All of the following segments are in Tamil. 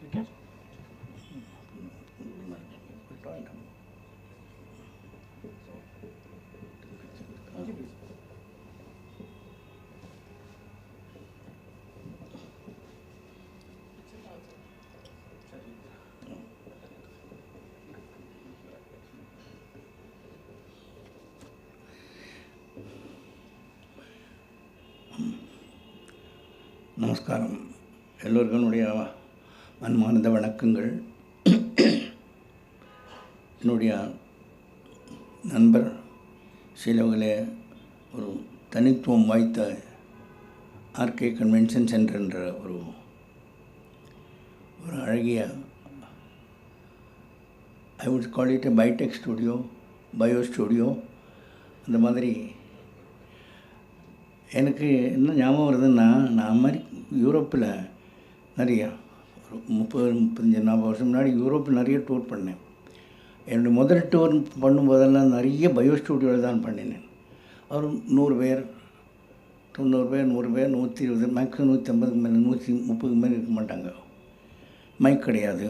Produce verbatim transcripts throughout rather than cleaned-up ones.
நமஸ்காரம். எல்லோருடைய அன்பார்ந்த வணக்கங்கள். என்னுடைய நண்பர் ஸ்ரீலோகிலே ஒரு தனித்துவம் வாய்த்த ஆர்கே கன்வென்ஷன் சென்டர் என்ற ஒரு ஒரு அழகிய I would call it a biotech studio, bio studio. அந்த மாதிரி எனக்கு என்ன ஞாபகம் வருதுன்னா, நான் மாதிரி யூரோப்பில் நிறையா ஒரு முப்பது முப்பத்தஞ்சு நாற்பது வருஷம் முன்னாடி யூரோப்பில் நிறைய டூர் பண்ணேன். என்னுடைய முதல் டூர் பண்ணும்போதெல்லாம் நிறைய பயோ ஸ்டுடியோவில் தான் பண்ணினேன். ஒரு நூறு பேர், தொண்ணூறு பேர், நூறு பேர், நூற்றி இருபது, மேக்ஸிமம் நூற்றி ஐம்பதுக்கு மேலே, நூற்றி முப்பதுக்கு மேலே இருக்க மாட்டாங்க. மைக் கிடையாது.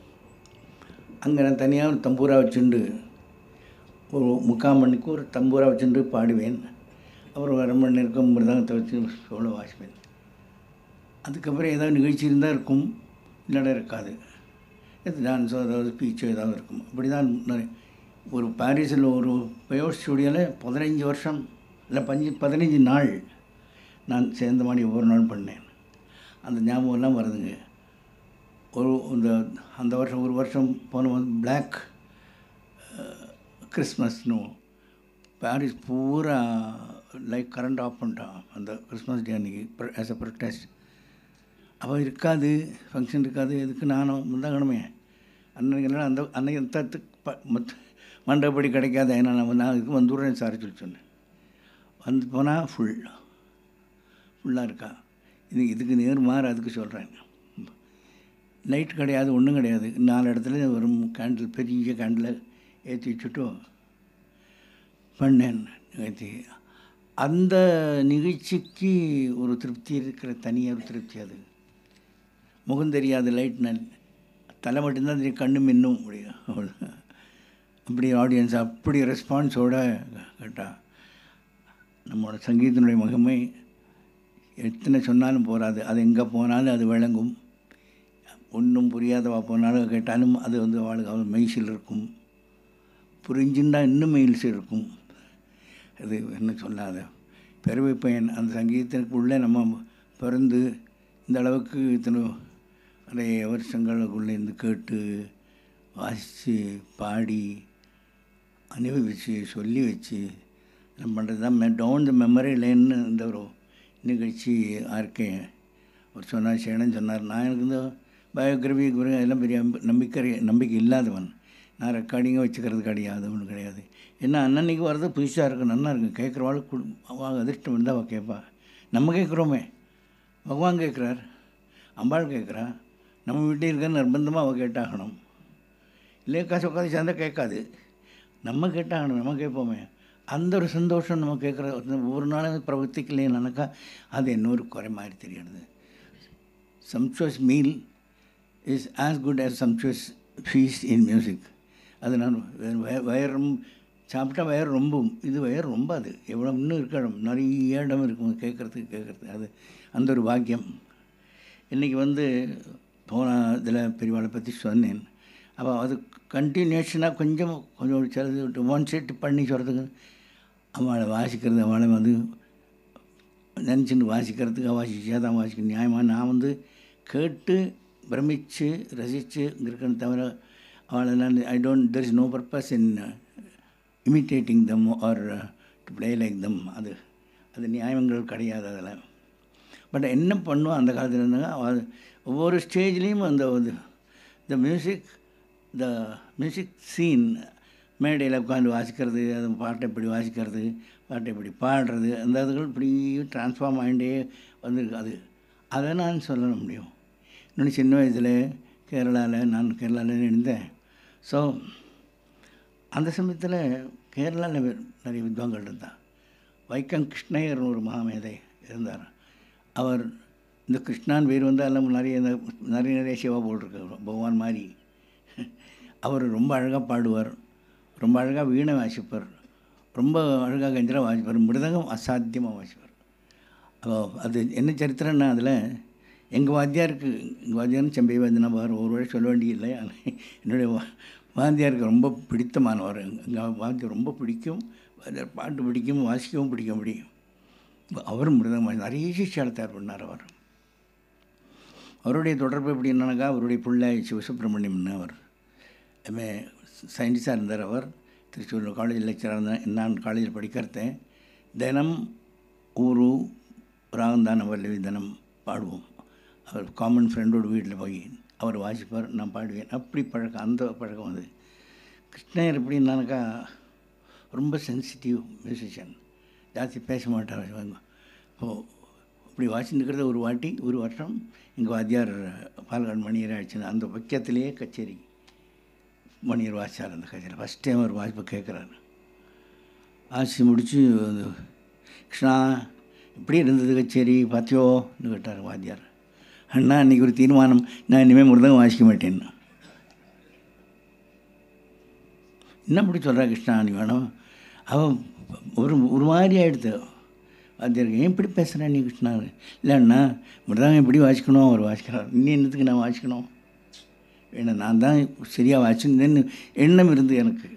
அங்கே நான் தனியாக ஒரு தம்பூரா வச்சுண்டு ஒரு முக்கால் மணிக்கு ஒரு தம்பூரா வச்சுட்டு பாடுவேன். அப்புறம் அரை மணி நேரம் மிருதங்கத்தை வச்சு சோள வாசிப்பேன். அதுக்கப்புறம் ஏதாவது நிகழ்ச்சி இருந்தால் இருக்கும், இல்லைனா இருக்காது. இது டான்ஸோ ஏதாவது ஸ்பீச்சோ ஏதாவது இருக்கும். அப்படி தான் ஒரு பாரிஸில் ஒரு பயோ ஸ்டுடியோவில் பதினஞ்சு வருஷம் இல்லை பஞ்சு பதினஞ்சு நாள் நான் சேர்ந்த மாதிரி ஒவ்வொரு நாள் பண்ணேன். அந்த ஞாபகம்லாம் வருதுங்க. ஒரு இந்த அந்த வருஷம் ஒரு வருஷம் போன வந்து பிளாக் கிறிஸ்மஸ்னு பாரிஸ் பூரா லைக் கரண்ட் ஆஃப் பண்ணிட்டான் அந்த கிறிஸ்மஸ் டே அன்றைக்கி ஆஸ் அ ப்ரொட்டஸ்ட். அப்போ இருக்காது, ஃபங்க்ஷன் இருக்காது. எதுக்கு நானும் முந்தாங்கணுமே அன்னைக்கு அந்த அன்னைக்கு தத்துக்கு ப மத் மண்டபடி கிடைக்காது. ஏன்னா நான் நான் இதுக்கு வந்துடுறேன் சார் சொல்லி சொன்னேன். வந்து போனால் ஃபுல் ஃபுல்லாக இருக்கா. இது இதுக்கு நேர் மாறு அதுக்கு சொல்கிறேன். லைட் கிடையாது, ஒன்றும் கிடையாது. நாலு இடத்துல வெறும் கேண்டில், பெரிய கேண்டில் ஏற்றி வச்சுட்டு பண்ணேன் நிகழ்ச்சி. அந்த நிகழ்ச்சிக்கு ஒரு திருப்தி இருக்கிற தனியாக ஒரு திருப்தி. அது முகம் தெரியாது, லைட் நல் தலை மட்டும்தான் தெரியும், கண்ணு மின்னும் முடியும். அவ்வளோ அப்படி ஆடியன்ஸ் அப்படி ரெஸ்பான்ஸோடு கேட்டால் நம்மளோட சங்கீதத்தினுடைய மகிமை எத்தனை சொன்னாலும் போகாது. அது எங்கே போனாலும் அது விளங்கும். ஒன்றும் புரியாதவா போனாலும் கேட்டாலும் அது வந்து அவளுக்கு அவள் மெய்சில் இருக்கும். புரிஞ்சுன்னா இன்னும் மெயில்ஸ் இருக்கும். அது என்ன சொல்லாத பெருமை பயன். அந்த சங்கீதத்திற்குள்ளே நம்ம பிறந்து இந்த அளவுக்கு இத்தனை நிறைய வருஷங்களுக்குள்ளே இருந்து கேட்டு வாசித்து பாடி அனுபவிச்சு சொல்லி வச்சு நம்ம பண்ணுறது தான் மெ டவுன் த மெமரி லேன்னு இந்த ஒரு நிகழ்ச்சி ஆர்கே அவர் சொன்னார், சேனன்னு சொன்னார். நான் எனக்கு இந்த பயோகிராஃபி எல்லாம் பெரிய நம்பிக்கை நம்பிக்கை இல்லாதவன். நான் ரெக்கார்டிங்காக வச்சுக்கிறது கிடையாது, ஒன்றும் கிடையாது. ஏன்னா அன்னன்னைக்கு வர்றது புதுசாக இருக்குது, நல்லா இருக்குது. கேட்குறவாள் கு அவள் அதிர்ஷ்டம் இருந்தால் அவள் கேட்பா. நம்ம கேட்குறோமே, பகவான் கேட்குறார், அம்பாள் கேட்குறா. நம்ம வீட்டில் இருக்கிற நிர்பந்தமாக அவள் கேட்டாகணும். இல்லையே காசு உட்காந்து சேர்ந்தா கேட்காது. நம்ம கேட்டாகணும், நம்ம கேட்போமே. அந்த ஒரு சந்தோஷம் நம்ம கேட்குற ஒவ்வொரு நாளும் பிரவர்த்திக்கலையே நினைக்கா அது இன்னொரு குறை மாதிரி தெரியாது. சம்சுவஸ் meal is as good as சம்சுவஸ் ஃபீஸ் இன் மியூசிக். அது நான் வயரும் சாப்பிட்டா வயர் ரொம்பவும், இது வயர் ரொம்ப அது எவ்வளோ இன்னும் இருக்க இடம் நிறைய இடம் இருக்கும் கேட்குறதுக்கு கேட்குறதுக்கு. அது அந்த ஒரு பாக்கியம். இன்றைக்கி வந்து போன இதில் பெரியவாளை பற்றி சொன்னேன். அப்போ அது கண்டினியூஷனாக கொஞ்சம் கொஞ்சம் சிலது ஒன் செட் பண்ணி சொல்கிறதுக்கு அவளை வாசிக்கிறது, அவளை வந்து நினச்சின்னு வாசிக்கிறதுக்கு வாசிச்சா தான் வாசிக்கணும். நியாயமாக நான் வந்து கேட்டு பிரமித்து ரசித்து இருக்கேன்னு தவிர அவளை நான் I don't there is no purpose in imitating them or to play like them. அது அது நியாயங்கள் கிடையாது அதில். பட் என்ன பண்ணுவோம் அந்த காலத்தில் இருந்தாங்க. ஒவ்வொரு ஸ்டேஜ்லேயும் அந்த the music the music scene மேடையில் உட்காந்து வாசிக்கிறது, அது பாட்டை இப்படி வாசிக்கிறது, பாட்டை இப்படி பாடுறது, அந்த அதுகள் இப்படி ட்ரான்ஸ்ஃபார்ம் ஆகிட்டே வந்துருக்கு. அது அதை நான் சொல்ல முடியும். இன்னொன்று சின்ன வயசில் கேரளாவில் நான் கேரளாவில் இருந்தேன். ஸோ அந்த சமயத்தில் கேரளாவில் நிறைய வித்வான்கள் இருந்தார். வைக்கம் கிருஷ்ணய்யர்னு ஒரு மகாமேதை இருந்தார். அவர் இந்த கிருஷ்ணான் பேர் வந்து எல்லாம் நிறைய நிறைய நிறைய சிவா போட்டிருக்கு பகவான் மாதிரி. அவர் ரொம்ப அழகாக பாடுவார், ரொம்ப அழகாக வீணை வாசிப்பார், ரொம்ப அழகாக கஞ்சரா வாசிப்பார், மிருதங்கம் அசாத்தியமாக வாசிப்பார். அது என்ன சரித்திரம்னா, அதில் எங்கள் வாத்தியாருக்கு எங்கள் வாத்தியாரும் செம்பை வாத்தினார் ஒரு வழி சொல்ல வேண்டியதில்லை. என்னுடைய வாத்தியாருக்கு ரொம்ப பிடித்தமானவர். எங்கள் வாத்தியார் ரொம்ப பிடிக்கும், பாட்டு பிடிக்கும், வாசிக்கவும் பிடிக்கும். பிடிக்கும் அவர் மிருதங்கம் நிறைய சிஷ்யால் தயார் பண்ணார். அவர் அவருடைய தொடர்பு எப்படி என்னன்னாக்கா, அவருடைய பிள்ளை சிவசுப்ரமணியம்னு அவர் எம்ஏ சயின்டிஸ்டாக இருந்தார். அவர் திருச்சூர் காலேஜ் லெக்சராக இருந்தார். நான் காலேஜில் படிக்கிறதேன் தினம் ஊரு ராகந்தான வல்லவி தினம் பாடுவோம். அவர் காமன் ஃப்ரெண்டோட வீட்டில் போய் அவர் வாசிப்பார், நான் பாடுவேன். அப்படி பழக்கம், அந்த பழக்கம் அது. கிருஷ்ணர் எப்படின்னாக்கா ரொம்ப சென்சிட்டிவ் மியூசிஷியன், ஜாஸ்தி பேச மாட்டார். இப்போது இப்படி வாசிச்சுக்கிறது ஒரு வாட்டி ஒரு வருஷம் எங்கள் வாத்தியார் பாலகாடு மணியர் ஆயிடுச்சுன்னு அந்த பக்கத்துலேயே கச்சேரி மணியர் வாசித்தார். அந்த கச்சேரி ஃபஸ்ட் டைம் அவர் வாசிப்பை கேட்குறாரு. வாசி முடித்து கிருஷ்ணா எப்படி இருந்தது கச்சேரி பார்த்தியோன்னு கேட்டார் வாத்தியார். அண்ணா அன்றைக்கி ஒரு தீர்மானம், நான் இனிமேல் மிருதங்கம் வாசிக்க மாட்டேன்னு. என்ன அப்படி சொல்கிறா கிருஷ்ணா நீ வேணும்? அவன் ஒரு ஒரு மாதிரி ஆகிடுது வாத்தியாருக்கு. ஏன் இப்படி பேசுகிறேன் நீ கிருஷ்ணா? இல்லைண்ணா மிருதங்கம் எப்படி வாசிக்கணும் அவர் வாசிக்கிறார், இன்னும் என்னத்துக்கு நான் வாசிக்கணும்? ஏன்னா நான் தான் சரியாக வாசிச்சுன்னு எண்ணம் இருந்து எனக்கு.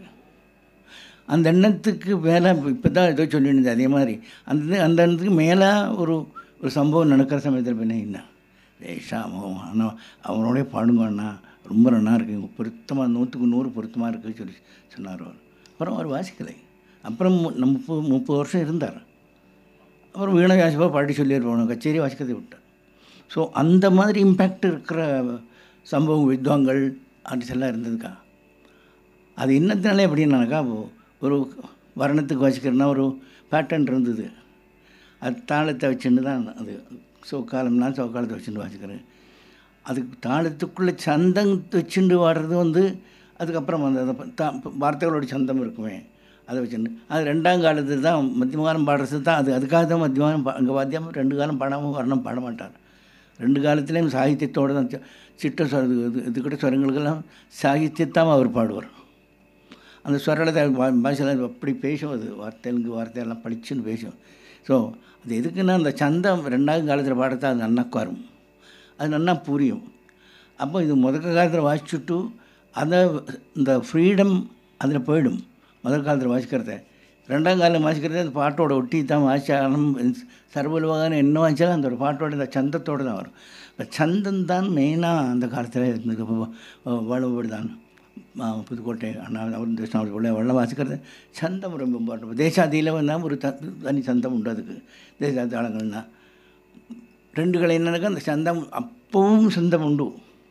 அந்த எண்ணத்துக்கு மேலே இப்போ தான் ஏதோ சொல்லியிருந்தது அதே மாதிரி அந்த அந்த எண்ணத்துக்கு மேலே ஒரு ஒரு சம்பவம் நடக்கிற சமயத்தில் பின்ன என்ன வேஷா முகம் ஆனால் அவனோடய பாடுங்க அண்ணா, ரொம்ப நல்லா இருக்குது, பொருத்தமாக நூற்றுக்கு நூறு பொருத்தமாக இருக்குதுன்னு சொல்லி சொன்னார் அவர். அப்புறம் அவர் வாசிக்கலை. அப்புறம் நம்ம முப்பது முப்பது வருஷம் இருந்தார். அப்புறம் வீணை வாசிப்பாக பாடி சொல்லியிருப்போம், கச்சேரி வாசிக்கிறதை விட்டார். ஸோ அந்த மாதிரி இம்பேக்ட் இருக்கிற சம்பவம் வித்வாங்கள் ஆர்டிஸ்ட் எல்லாம் இருந்ததுக்கா. அது என்னத்தினாலே எப்படின்னாக்கா, ஒரு வர்ணத்துக்கு வாசிக்கிறதுனா ஒரு பேட்டர்ன் இருந்தது, அது தாளத்தை வச்சுன்னு தான் அது சோக்காலம்னா சோக்காலத்தை வச்சுட்டு வாசிக்கிறேன். அதுக்கு தாளத்துக்குள்ளே சந்தம் வச்சுட்டு வாடுறது வந்து அதுக்கப்புறம் அந்த தா வார்த்தைகளோட சந்தம் இருக்குமே அதை வச்சுட்டு அது ரெண்டாம் காலத்தில் தான் மத்தியம காலம் பாடுறது தான். அது அதுக்காக தான் மத்தியமானம் பா அங்கே வாத்தியம் ரெண்டு காலம் பாடாமல் வர்ணம் பாட மாட்டார். ரெண்டு காலத்துலேயும் சாகித்யத்தோடு தான் சிட்ட ஸ்வர இது இதுக்கிட்ட ஸ்வரங்களுக்கெல்லாம் சாகித்யத்தான் அவர் பாடுவார். அந்த ஸ்வரத்தை பாஷையில் அப்படி பேசும், அது வார்த்தைகளுக்கு வார்த்தையெல்லாம் படிச்சுன்னு பேசும். ஸோ அது எதுக்குன்னா அந்த சந்தம் ரெண்டாவது காலத்தில் பாடுறதா அது நன்னா உட்காரும், அது நன்னா புரியும். அப்போ இது முதல் காலத்தில் வாசிச்சுட்டு அதை இந்த ஃப்ரீடம் அதில் போயிடும். முதல் காலத்தில் வாசிக்கிறத ரெண்டாம் காலம் வாசிக்கிறது அந்த பாட்டோட ஒட்டி தான் வாசிச்சாலும் சர்வலுவாக என்ன வாசிச்சாலும் அந்த ஒரு பாட்டோட இந்த சந்தத்தோடு தான் வரும். இந்த சந்தம் தான் மெயினாக அந்த காலத்தில் இருந்தது. வலுவூர் தான் புதுக்கோட்டை அண்ணா அவர் தட்சிணாவளி உள்ள வெள்ளம் வாசிக்கிறது சந்தம் ரொம்ப இம்பார்ட்டன். தேசாதியில் வந்தால் ஒரு த தனி சந்தம் உண்டு. அதுக்கு தேசாதி ஆழங்கள்னால் ரெண்டு கலை என்னன்னாக்கா அந்த சந்தம் அப்பவும் சந்தம் உண்டு.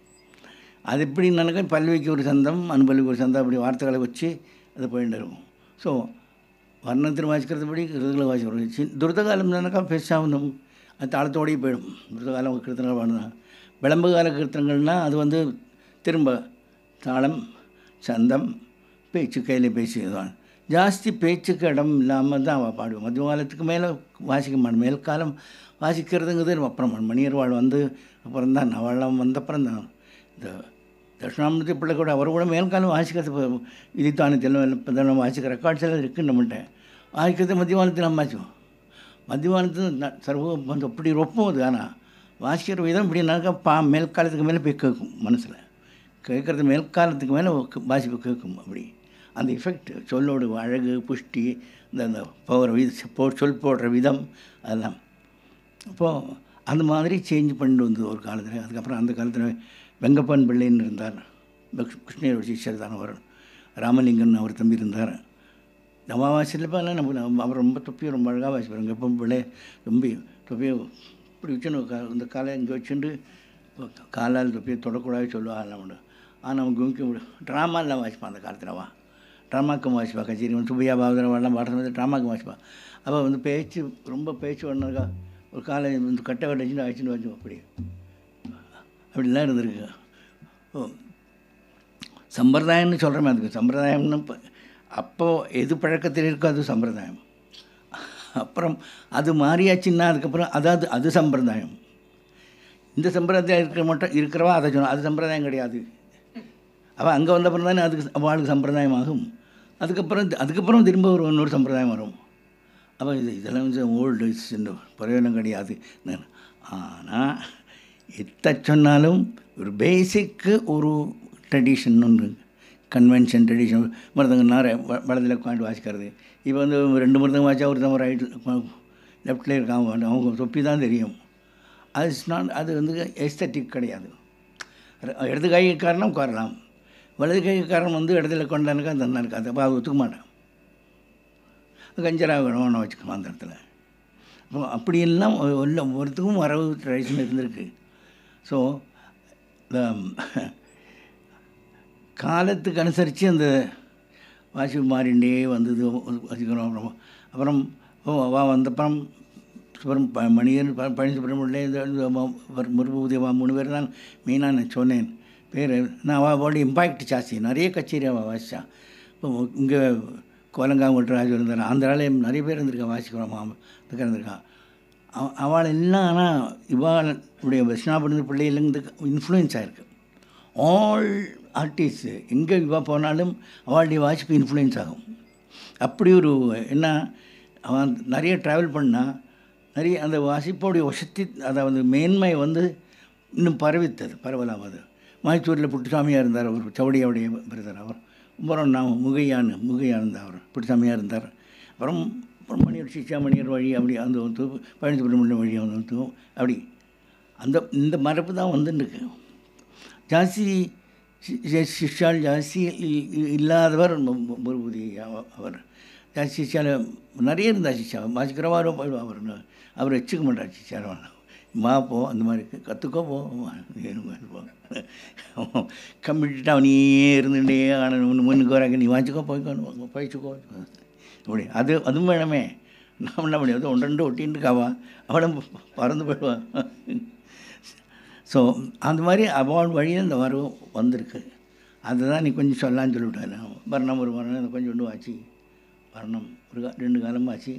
அது எப்படின்னாக்கா பல்விக்கு ஒரு சந்தம் அனுபவிக்கு ஒரு சந்தம், அப்படி வார்த்தைகளை வச்சு அது போயிட்டு இருக்கும். ஸோ வர்ணத்தில் வாசிக்கிறதுபடி கிருதங்களை வாசிக்கிறோம். துரித காலம் தானக்கா பெருசாக அது தாளத்தோடையே போயிடும். துரித காலம் கீர்த்தனங்கள் பாடுனா, விளம்பு கால கீர்த்தனங்கள்னால் அது வந்து திரும்ப தாளம் சந்தம் பேச்சு கையில் பேசிடுவான். ஜாஸ்தி பேச்சுக்கு இடம் இல்லாமல் தான் அவள் பாடுவோம். மத்திய காலத்துக்கு மேலே வாசிக்க மாட்டோம். மேல் காலம் வாசிக்கிறதுங்கிறது அப்புறம் மணியர்வாள் வந்து அப்புறம் தான் நவளம் வந்த அப்புறம் தான் இந்த தட்சிணாமூர்த்தி பிள்ளை கூட அவர் கூட மேல்காலம் வாசிக்கிறது இதுத்தானு தெல்லும் இப்போ தான் வாசிக்கிற ரெக்கார்ட்ஸ் எல்லாம் இருக்குன்னு நம்மகிட்ட வாசிக்கிறது மத்தியவானத்தில் நம்ம வாசிக்கும். மத்தியவானத்து சர்வ வந்து அப்படி ரொப்பம் அது. ஆனால் வாசிக்கிற விதம் இப்படின்னாக்கா பா மேல்காலத்துக்கு மேலே போய் கேட்கும், மனசில் கேட்குறது மேல்காலத்துக்கு மேலே வாசிப்பு கேட்கும். அப்படி அந்த எஃபெக்ட் சொல்லோடு அழகு புஷ்டி இந்த அந்த போகிற வித போ சொல் போடுற விதம் அதெல்லாம் இப்போது அந்த மாதிரி சேஞ்ச் பண்ணிட்டு வந்தது ஒரு காலத்தில். அதுக்கப்புறம் அந்த காலத்தில் வெங்கப்பன் பிள்ளைன்னு இருந்தார், கிருஷ்ணகிரி சிஷ்யர் தான் அவர். ராமலிங்கன் அவர் தம்பி இருந்தார். நம்ம வாசிப்பெல்லாம் நம்ம அவர் ரொம்ப தொப்பியை ரொம்ப அழகாக வாசிப்பார். வெங்கப்பன் பிள்ளை ரொம்ப தொப்பியை இப்படி வச்சுன்னு இந்த காலை இங்கே வச்சுட்டு காலால் தொப்பியை தொடக்கூடாது சொல்லுவாள் நம்ம. ஆனால் அவங்க குமிக்க ட்ராமாலாம் வாசிப்பான் அந்த காலத்தில். வா ட்ராமாக்கும் வாசிப்பா, கச்சேரி வந்து சுப்பையா பாவதரெல்லாம் பாடுறது ட்ராமாக்கும் வாசிப்பா. அப்போ வந்து பேச்சு ரொம்ப பேச்சு பண்ணாக்கா ஒரு காலை வந்து கட்டை கட்டை வச்சுன்னு அழைச்சின்னு வச்சோம். அப்படி அப்படிலாம் இருந்திருக்கு. ஓ சம்பிரதாயம்னு சொல்கிறோமே, அதுக்கு சம்பிரதாயம்னு இப்போ அப்போது எது பழக்கத்தில் இருக்கோ அது சம்பிரதாயம். அப்புறம் அது மாறியாச்சுன்னா அதுக்கப்புறம் அதாவது அது சம்பிரதாயம். இந்த சம்பிரதாயம் இருக்கிற மட்டும் இருக்கிறவா அதை சொன்னால் அது சம்பிரதாயம் கிடையாது. அவள் அங்கே வந்த அப்புறம் தானே அதுக்கு அவளுக்கு சம்பிரதாயம் ஆகும். அதுக்கப்புறம் அதுக்கப்புறம் திரும்ப ஒரு இன்னொரு சம்பிரதாயம் வரும். அப்போ இது இதெல்லாம் வந்து ஓல்டு இந்த பிரயோஜனம் கிடையாது. ஆனால் எத்த சொன்னாலும் ஒரு பேசிக்கு ஒரு ட்ரெடிஷன் ஒன்று, கன்வென்ஷன் ட்ரெடிஷன். மருதங்க நார வலதில் உட்காந்து வாசிக்கிறது. இப்போ வந்து ரெண்டு மருதங்க வாசிச்சா ஒரு தான் ரைட்டு லெஃப்டில் இருக்காங்க, அவங்க தொப்பி தான் தெரியும். அது நான் அது வந்து எஸ்தட்டிக் கிடையாது. இடது கைக்காரனும் உட்காரலாம், வலது கைக்காரன் வந்து இடத்துல கொண்டானுக்கா அந்த நல்லா இருக்காது. அப்போ அது ஒத்துக்க மாட்டேன். கஞ்சராக வேணும்னு வச்சுக்கலாம் அந்த இடத்துல. அப்போ அப்படியெல்லாம் இல்லை ஒருத்துக்கும் வரவு ட்ரெடிஷன் இருந்திருக்கு. ஸோ இந்த காலத்துக்கு அனுசரித்து அந்த வாசிப்பு மாறிண்டே வந்தது வச்சுக்கிறோம். அப்புறம் அப்புறம் வா வந்தப்புறம் சுப்ரம் ப மணியன் ப பழனி சுப்பிரமணிய இந்த முருகபூதி வா மூணு பேர் தான் மெயினாக நான் சொன்னேன் பேர். நான் அவளோட இம்பாக்ட் ஜாஸ்தி, நிறைய கச்சேரி அவள் வாசித்தான். இப்போ இங்கே கோலங்காங்கோட்டு ராஜு இருந்தார், ஆந்திராவில் நிறைய பேர் இருந்திருக்கா வாசிக்கிறோம், இதுக்கு இருந்திருக்கான். அவ அவள் எல்லாம். ஆனால் இவாளுடைய விஷ்ணாபுரம் பிள்ளையிலேருந்து இன்ஃப்ளூயன்ஸ் ஆகிருக்கு. ஆல் ஆர்டிஸ்ட்டு எங்கே இவா போனாலும் அவளுடைய வாசிப்பு இன்ஃப்ளூயன்ஸ் ஆகும். அப்படி ஒரு என்ன, அவன் நிறைய ட்ராவல் பண்ணால் நிறைய அந்த வாசிப்போடைய வசதி, அதாவது மேன்மை வந்து இன்னும் பரவித்தது பரவலாவது. மைசூரில் புட்டுசாமியாக இருந்தார் அவர், சவுடியாவுடைய பிரதர் அவர். அப்புறம் நான் முகையான்னு முகையாக இருந்தார் அவர், புட்டுசாமியாக இருந்தார். அப்புறம் அப்புறம் மணியர் சிச்சாமணியர் வழி அப்படி அந்த வந்து பழனி சுப்பிரமணியம் வழி வந்து அப்படி அந்த இந்த மரபு தான் வந்துருக்கு. ஜாஸ்தி சிஷ்யால் ஜாஸ்தி இல்லாதவர் முருகபூதி அவர். ஜாஸ்தி சிஷ்யால் நிறைய இருந்தார். சிஷ்யா வாசிக்கிறவாரோ அவர் அவர் வச்சுக்க மாட்டார். சிஷ்யாரவான மா போ அந்த மாதிரி கற்றுக்கோ போ போ கம்ப்ளீட்டாக அவனையே இருந்துகிட்டே ஆனால் முன்னுக்கு வராங்க, நீ வாங்கிக்கோ போய்க்கோ பயிச்சுக்கோ அப்படி. அது அதுவும் வேணுமே. நான் என்ன பண்ணி ஒன்று ரெண்டு ஒட்டின்னு இருக்காவா, அவளும் பறந்து போயிடுவான். ஸோ அந்த மாதிரி அவள் வழியில் இந்த வரவு வந்திருக்கு. அதுதான் நீ கொஞ்சம் சொல்லான்னு சொல்லிவிட்டேன். வர்ணம் ஒரு வர்ணம் கொஞ்சம் ஒன்று ஆச்சு, வர்ணம் ஒரு ரெண்டு காலமாக ஆச்சு.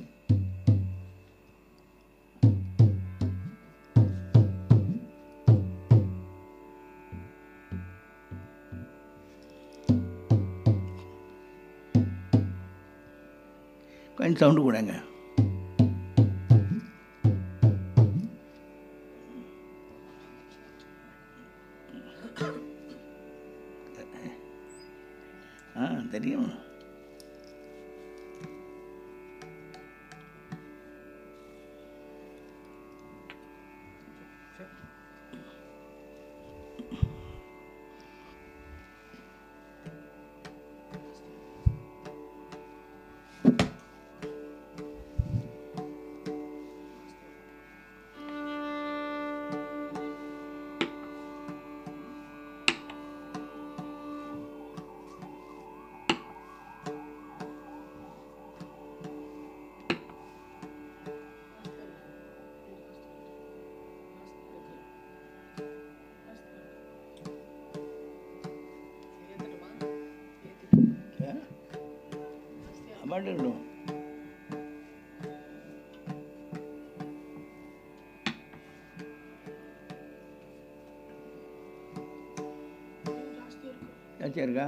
கொஞ்சம் சவுண்டு கூடங்க. ஆ தெரியும். அம்மாட்டும் ஜாஸ்தியாக இருக்கா?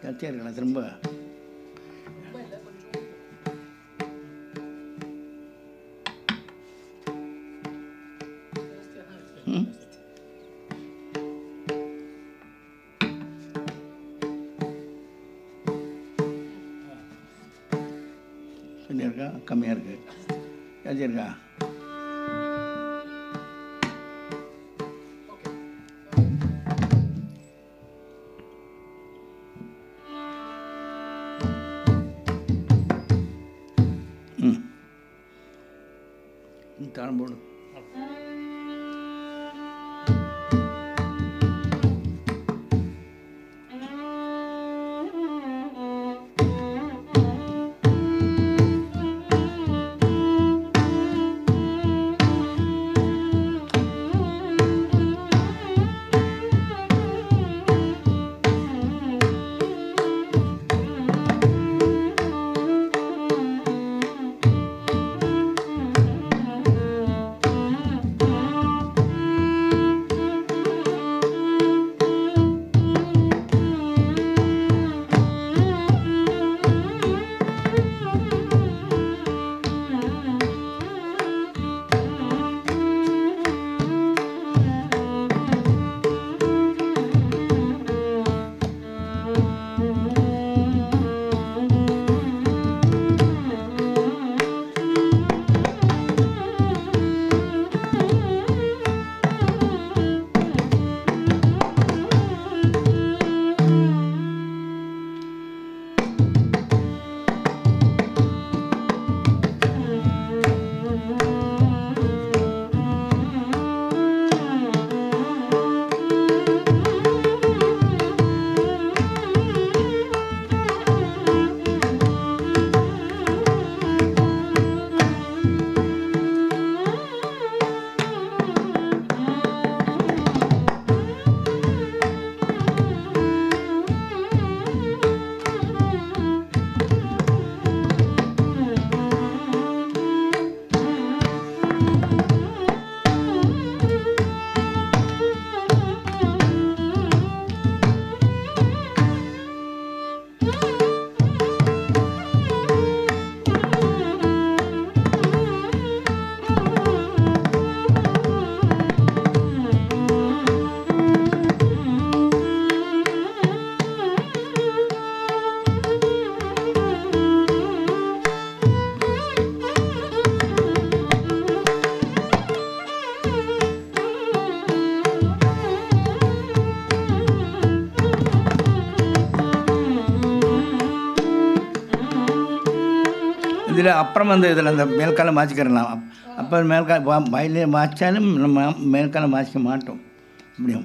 ஜாஸ்தியாக இருக்கலாம் திரும்ப. ம் சரியா இருக்கா? கம்மியாக இருக்குது. ஜாஸ்தியாக இருக்கா? ம் தாளம் போடு. இதில் அப்புறம் வந்து இதில் அந்த மேல்காலம் மாற்றிக்கிறலாம். அப்போ மேல்கால வயலே மாய்ச்சாலும் நம்ம மேல்காலம் மாற்றிக்க மாட்டோம். அப்படியும்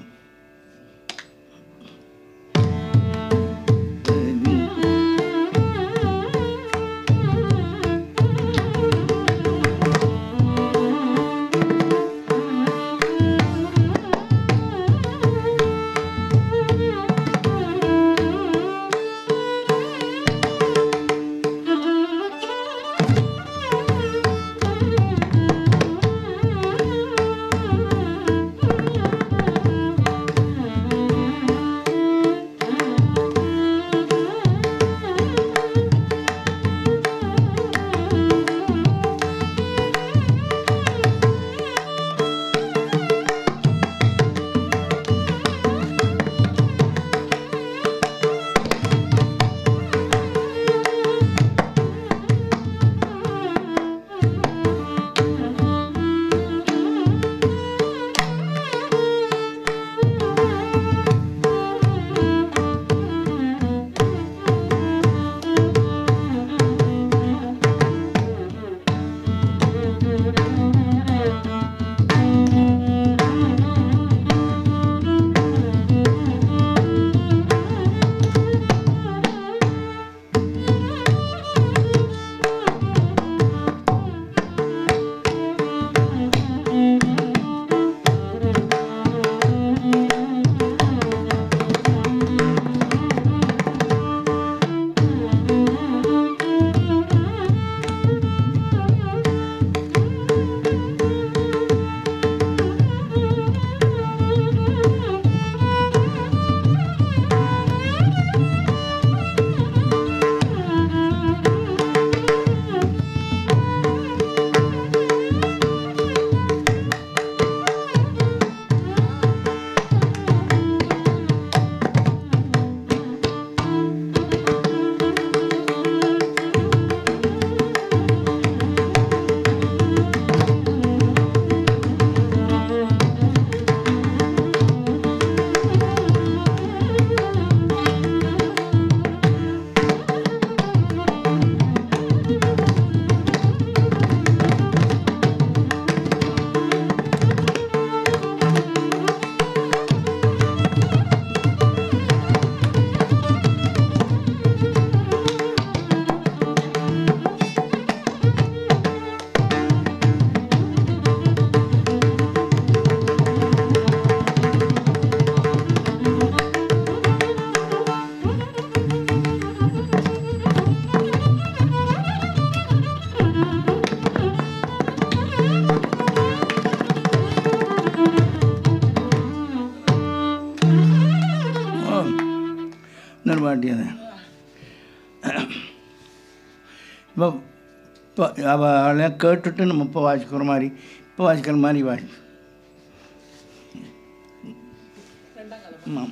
இன்னொரு பாட்டி அது இப்போ இப்போ அவளை கேட்டுட்டு நம்ம இப்போ வாசிக்கிற மாதிரி இப்போ வாசிக்கிற மாதிரி வாசி ஆமாம்.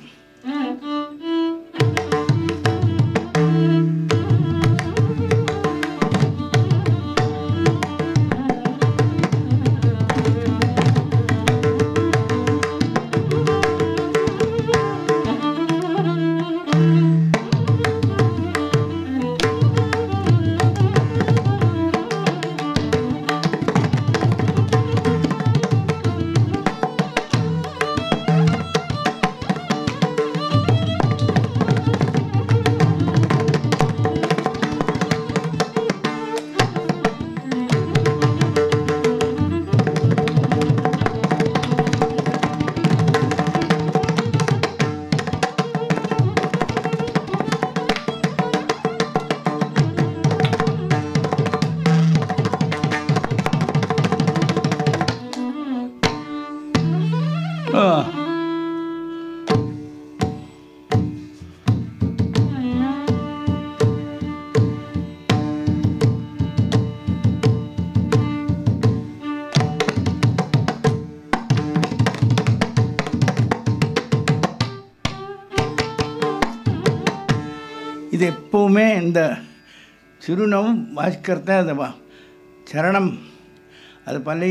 இது எப்போவுமே இந்த சிறுநம் வாசிக்கிறத அந்த சரணம் அது பள்ளி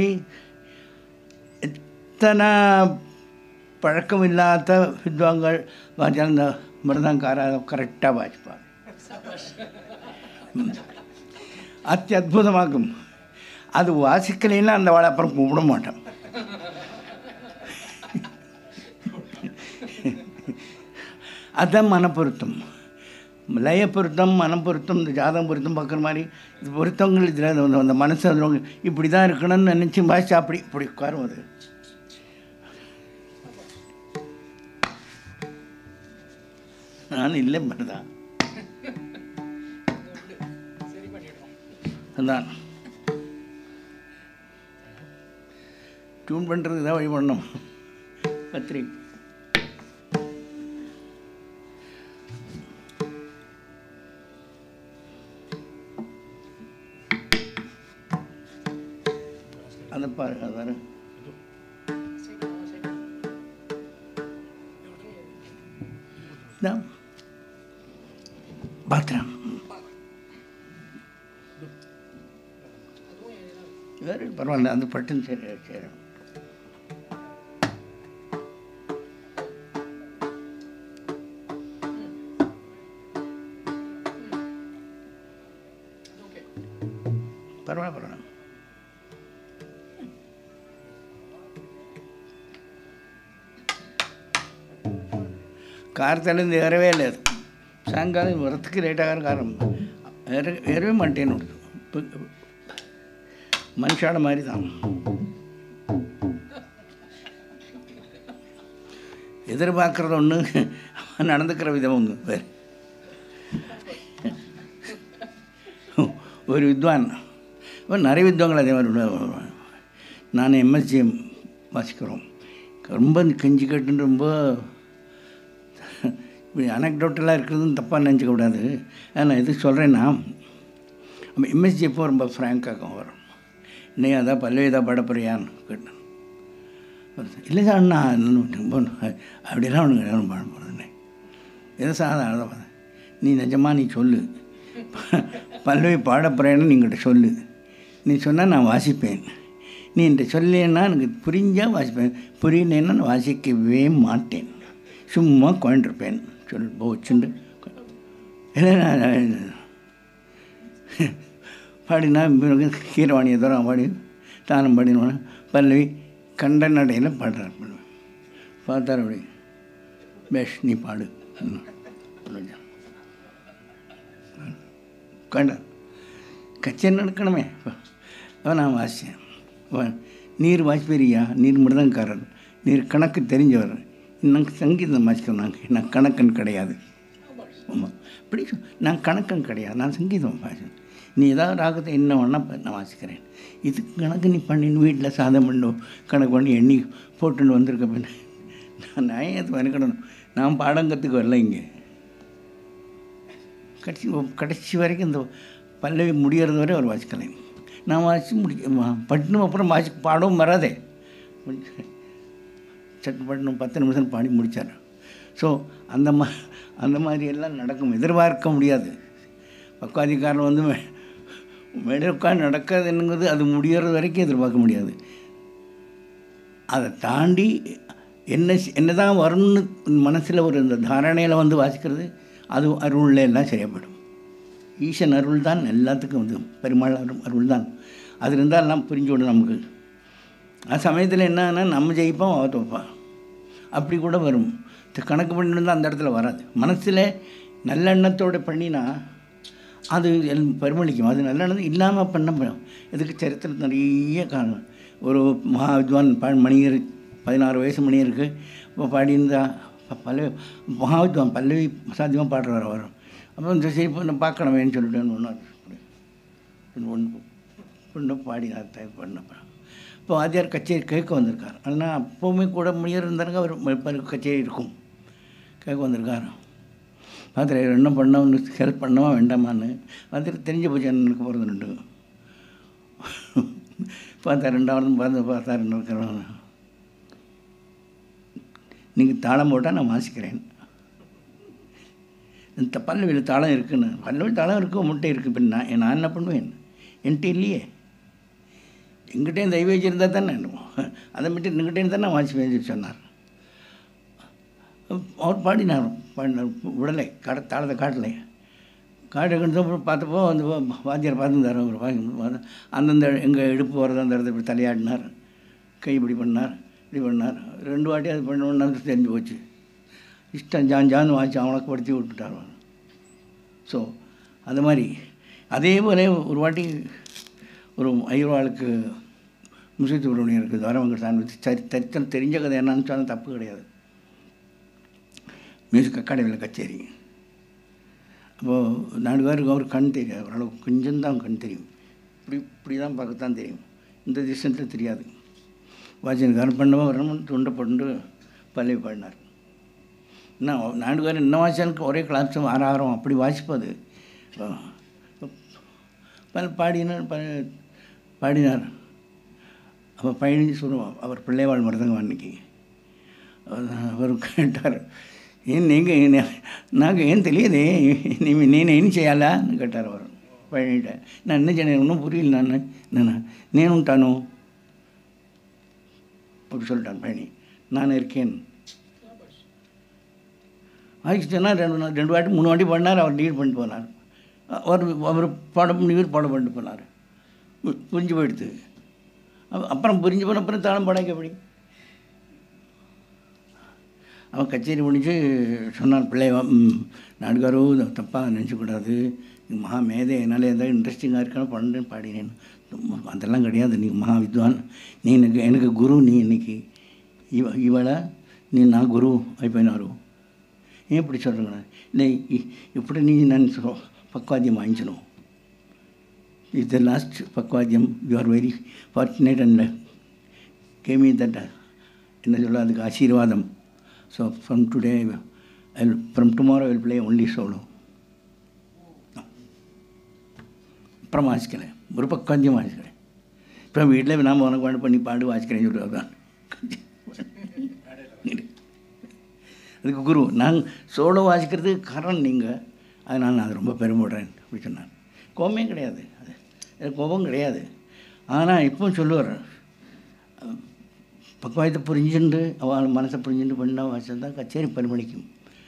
எத்தனை பழக்கம் இல்லாத வித்வான்கள் வாசிச்சாலும் இந்த மிருதங்கார கரெக்டாக வாசிப்பார். அத்தி அற்புதமாகும். அது வாசிக்கலைன்னா அந்த வாழை அப்புறம் கூப்பிட மாட்டோம். அதுதான் மனப்பொருத்தம், லய பொருத்தம், மனம் பொருத்தம், இந்த ஜாதகம் பொருத்தம் பார்க்குற மாதிரி இது பொருத்தங்கள் இதில் அந்த அந்த மனசு அதுவங்க இப்படி தான் இருக்கணும்னு நினச்சி வாசிச்சா அப்படி இப்படி உட்காரும். அது நான் இல்லை மட்டும்தான் அதான் டியூன் பண்ணுறதுக்கு தான் வழி பண்ணணும். பத்திரி அதை பாரு அதாரு பாத்ரூம் வேறு பரவாயில்ல, அந்த பட்டுன்னு சரி சரி. பரவாயில்ல பரவாயில்ல. காரத்திலேருந்து ஏறவே இல்லை. அது சாயங்காலம் வரத்துக்கு லேட்டாக காரம் ஏற ஏறவே மாட்டேன்னு இப்போ மனுஷான மாதிரி தான். எதிர்பார்க்குறது ஒன்று, நடந்துக்கிற விதம் ஒன்று வேறு. ஒரு வித்வான் இப்போ நிறைய வித்வான்கள் அதே மாதிரி. நான் எம்எஸ்சி வாசிக்கிறோம். ரொம்ப கெஞ்சி கட்டுன்னு ரொம்ப இப்படி அனக்டோட்டலாக இருக்கிறதுன்னு தப்பாக நினச்சிக்க கூடாது. நான் எதுக்கு சொல்கிறேன்னா, நம்ம எம்எஸ்சி எப்போ ரொம்ப ஃப்ராங்காக வரும். இன்னைக்கு அதான் பல்வேதா படப்புறியான்னு கேட்டேன். இல்லை சார் அண்ணா அப்படிலாம் ஒன்று பாட போகிறேன்னே. எதை சார் நீ நிஜமாக நீ சொல்லு, பல்லவி பாடப்புறேன்னு நீங்கிட்ட சொல்லு. நீ சொன்னால் நான் வாசிப்பேன். நீ என்கிட்ட சொல்லேன்னா எனக்கு புரிஞ்சால் வாசிப்பேன், புரியலேன்னா நான் வாசிக்கவே மாட்டேன், சும்மா குழண்டிருப்பேன் சொல்லி போச்சுண்டு. இல்லை பாடினா கீரவாணியை தூரம் பாடி தானம் பாடினோன்னா பல்லவி கண்ட நடையில் பாடுறார். பண்ணுவேன் பார்த்தார் அப்படி, பேஷ் நீ பாடு கண்ட கச்சேரி நடக்கணுமே. அவன் நான் வாசித்தேன். நீர் வாசிப்பேரியா, நீர் மிருதங்காரன், நீர் கணக்கு தெரிஞ்சவர், இன்னும் சங்கீதம் வாசிக்கிறோம். நாங்கள் நான் கணக்கன் கிடையாது. ஆமாம் இப்படி நான் கணக்கன் கிடையாது, நான் சங்கீதம் வாசிக்கிறேன். நீ ஏதாவது ராகத்தை என்ன வேணால் நான் வாசிக்கிறேன். இதுக்கு கணக்கு நீ பண்ணின்னு வீட்டில் சாதம் பண்ணும் கணக்கு பண்ணி எண்ணி போட்டுன்னு வந்திருக்க பின்ன நான் நியாயத்தை வரைக்கணும். நான் பாடங்கத்துக்கு வரல இங்கே. கடைசி கடைசி வரைக்கும் இந்த பல்லவி முடிகிறது வரை அவர் வாசிக்கலை. நான் வாசித்து முடி பட்டினும் அப்புறம் வாசி பாடவும் வராதே, சட்டு பட்டினும் பத்து நிமிஷம் பாடி முடித்தார். ஸோ அந்த மா அந்த மாதிரி எல்லாம் நடக்கும், எதிர்பார்க்க முடியாது. பக்குவாதிக்காரன் வந்து மேடை உட்காந்து நடக்காதுங்கிறது அது முடிகிறது வரைக்கும் எதிர்பார்க்க முடியாது. அதை தாண்டி என்ன என்ன தான் வரும்னு மனசில் ஒரு இந்த தாரணையில் வந்து வாசிக்கிறது, அது அருளில் எல்லாம் சரியாப்படும். ஈசன் அருள் தான் எல்லாத்துக்கும் வந்து, பெருமாள் அருள் அருள் தான். அது இருந்தால் எல்லாம் புரிஞ்சு விடும் நமக்கு. அந்த சமயத்தில் என்னன்னா நம்ம ஜெயிப்போம், அவ தோப்பான், அப்படி கூட வரும். கணக்கு பண்ணிருந்தால் அந்த இடத்துல வராது. மனசில் நல்லெண்ணத்தோடு பண்ணினா அது பரிமளிக்கும். அது நல்லெண்ணம் இல்லாமல் பண்ண இதுக்கு சரித்திரம் நிறைய காணும். ஒரு மகா வித்வான் ப மணியர் பதினாறு வயசு மணியருக்கு இப்போ பாடியிருந்தா பல்லவி மகா வித்வான் பல்லவி சாத்தியமாக பாடுறார் வரும். அப்போ இந்த சரி இப்போ நான் பார்க்கணுமேன்னு சொல்லிட்டு ஒன்று ஒன்று பொண்ணு பாடினார் டைப் பண்ணப்போ. இப்போ வாத்தியார் கச்சேரி கேட்க வந்திருக்கார். ஆனால் அப்போவுமே கூட மணியர் இருந்தாருங்க, அவர் கச்சேரி இருக்கும், கேட்க வந்திருக்கார். பார்த்துட்டு என்ன பண்ண ஒன்று ஹெல்ப் பண்ணவா வேண்டாமான்னு பார்த்துட்டு தெரிஞ்ச போச்சு எனக்கு போகிறது ரெண்டு. பார்த்தா ரெண்டாவது பார்த்து பார்த்தா ரெண்டு இருக்கிறோம். நீங்கள் தாளம் போட்டால் நான் வாசிக்கிறேன். இந்த பல்லவியில் தாளம் இருக்குன்னு, பல்லவியில் தாளம் இருக்கும், முட்டை இருக்குது. இப்போ நான் நான் என்ன பண்ணுவேன், என்கிட்ட இல்லையே. எங்கிட்டே தெய்வம் இருந்தால் தானே அதை மட்டும் என்கிட்டே இருந்தால் நான் வாசிப்பேன் சொன்னார். அவர் பாடினார் பாடினார் விடலை, கடை தாளத்தை காட்டலை. காட்டுக்கிட்டு பார்த்தப்போ அந்த வாத்தியார் பார்த்துருந்தார். அவர் பார்த்து அந்தந்த எங்கள் இடுப்பு வரது அந்த இடத்துல இப்படி தலையாடினார், கை இப்படி பண்ணார், இப்படி பண்ணார். ரெண்டு வாட்டி அது பண்ண தெரிஞ்சு போச்சு. இஷ்டம் ஜான் ஜான்னு வாசி அவனுக்கு படுத்தி விட்டுட்டார். ஸோ அது மாதிரி அதே போல் ஒரு வாட்டி ஒரு ஐயர்வாளுக்கு முஸ்லீம் சுப்ரமணியருக்கு துவாரமங்கல சாமி சரி சரித்திரம் தெரிஞ்ச கதை என்னன்னு சொன்னால் தப்பு கிடையாது. மியூசிக் அகாடமியில் கச்சேரி. அப்போது நாலு பேருக்கு அவர் கண் தெரியாது, ஓரளவுக்கு கொஞ்சம் தான் கண் தெரியும், இப்படி இப்படி தான் பார்க்கத்தான் தெரியும், இந்த டிஸ்டன்ஸில் தெரியாது. வாசியக்காரன் பண்ணவோ வரணும் துண்டை போட்டு பல்லவி பாடினார். என்ன நாலு பேர் என்ன வாசியானுக்கு ஒரே கிளாஸ் ஆறாயிரம் அப்படி வாசிப்பது. பல பாடினார் ப பாடினார் அப்போ பயணிச்சு சொல்லுவோம். அவர் பிள்ளைவாழ் மருதங்க அன்னைக்கு அவர் கேட்டார், ஏன் நீங்கள் நாங்கள் ஏன் தெரியுதே நீ నేను ఏం చేయాలా అని கேட்டார் அவர் பழனிட்ட. நான் என்ன செய்யணும் ஒன்றும் புரியல, நான் நான் నేనుంటాను அப்படி சொல்லிட்டான் பழனி. நான் இருக்கேன் ஆயிடுச்சு சொன்னால் ரெண்டு ரெண்டு வாட்டி மூணு வாட்டி பண்ணார். அவர் லீட் பண்ணிட்டு போனார். அவர் அவர் பாடம் நீர் பாடம் பண்ணிட்டு போனார். புரிஞ்சு போயிடுது. அப்புறம் புரிஞ்சு போன அப்புறம் தாளம் பாடாக்க எப்படி? அவன் கச்சேரி முடிஞ்சு சொன்னான், பிள்ளை நாடுகாரோ தப்பாக நினச்சக்கூடாது, மகா மேதை, என்னால் எதாவது இன்ட்ரெஸ்டிங்காக இருக்கான்னு பண்ணுறேன்னு பாடினேன். அதெல்லாம் கிடையாது, நீ மகா வித்வான், நீ எனக்கு எனக்கு குரு, நீ இன்னைக்கு இவ இவளை நீ நான் குரு అయిపోయినారు. ஏன் இப்படி சொல்கிறேங்க? இல்லை ఇప్పుడు నీ నన్ను పక్వాద్యం వాయించను. ఇస్ ద లాస్ట్ పక్వాద్యం. You are very fortunate and came me that என்ன சொல்ல அதுக்கு ஆசீர்வாதம். So from today I from tomorrow will play only solo. அப்புறம் வாசிக்கிறேன், ஒரு பக்வாத்தியம் வாசிக்கிறேன். அப்புறம் வீட்டில் நாம் உனக்கு வேண்டு பண்ணி பாடு வாசிக்கிறேன்னு சொல்லுறது தான் அதுக்கு குரு. நான் சோலோ வாசிக்கிறதுக்கு காரணம் நீங்கள், அதனால் நான் அது ரொம்ப பெருமைப்படுறேன் அப்படி சொன்னார். கோபமே கிடையாது, அது கோபம் கிடையாது. ஆனால் இப்போ சொல்லுவார், பக்குவாயத்தை புரிஞ்சுட்டு அவள் மனசை புரிஞ்சுட்டு பண்ணால் வாசிச்சா கச்சேரி பரிமளிக்கும்.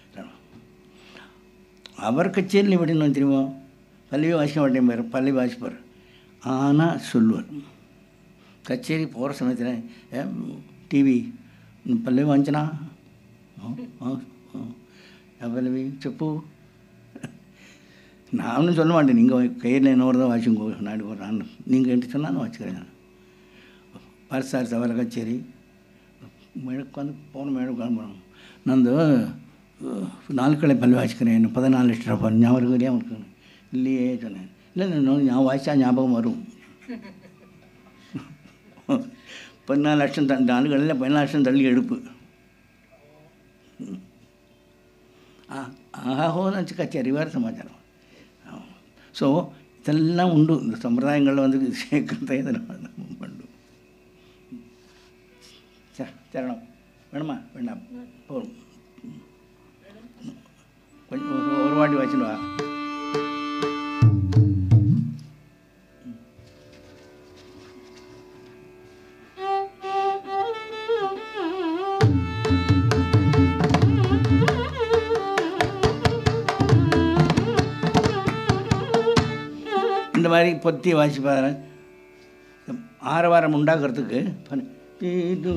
அவர் கச்சேரியில் எப்படின்னு தெரியுமா, பல்லவி வாசிக்க மாட்டேன் பாரு, பல்லவி வாசிப்பார், ஆனால் சொல்லுவார். கச்சேரி போகிற சமயத்தில் டிவி பல்லவி வாங்கிச்சனா பல்லவி செப்பு, நான் ஒன்றும் சொல்ல மாட்டேன், நீங்கள் கையில் என்ன தான் வாசிங்க நாடு ஒரு நான் நீங்கள் என்று சொன்னால் நான் வச்சுக்கிறேன். பரிசார் சவர கச்சேரி மேலே உட்காந்து போன மேலே உட்காந்து போனோம். நான் இந்த நாட்களை பல்லவி வாசிக்கிறேன், பதினாலு லட்சம் ரூபாய் ஞாபகம் வரையா அவனுக்கு இல்லையே சொன்னேன். இல்லை நான் வாசித்தா ஞாபகம் வரும். பதினாலு லட்சம் த நாளுகளில் பதினாலு லட்சம் தள்ளி எடுப்பு. ஆ ஆஹோன்னு கச்சேரி வேறு சமாச்சாரம். ஸோ இதெல்லாம் உண்டு. இந்த சம்பிரதாயங்களில் வந்து சேர்க்கிறத இதனால் நம்ம பண்ணும். ச சரணம் வேணுமா வேண்டாம் போகும் கொஞ்சம் ஒரு வாட்டி வச்சுன்னு வா. இந்த மாதிரி பொத்தி வாசி பாரு. ஆரவாரம் உண்டாக்குறதுக்கு இது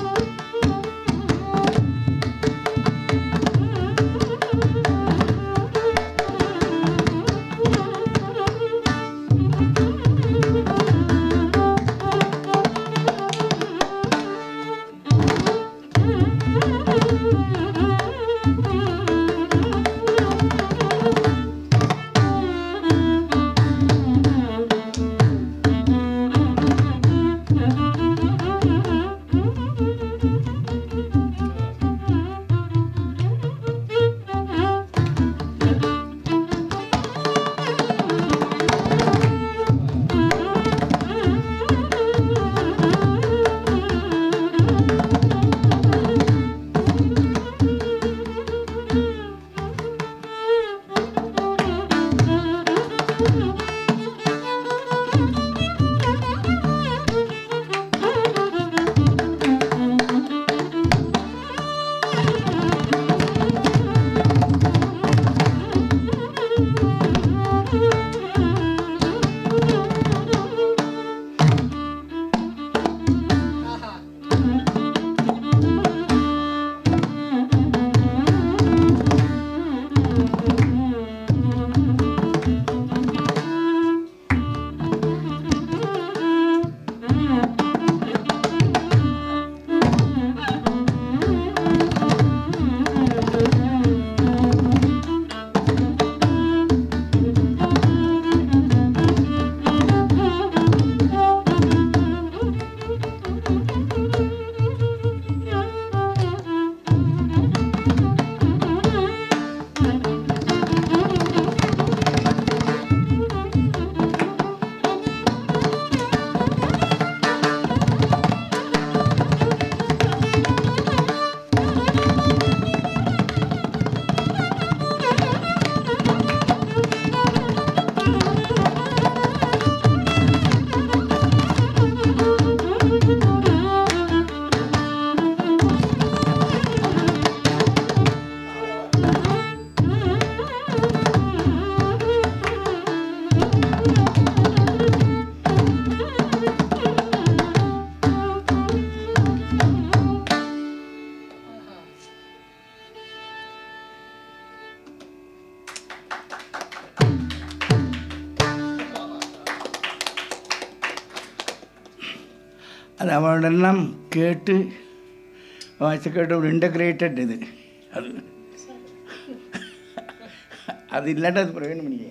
அது அவனெல்லாம் கேட்டு வாய்ஸ் கேட்டு ஒரு இன்டகிரேட்டட் இது அது அது இல்லாட்ட அது பிரயோஜனம் பண்ணிக்க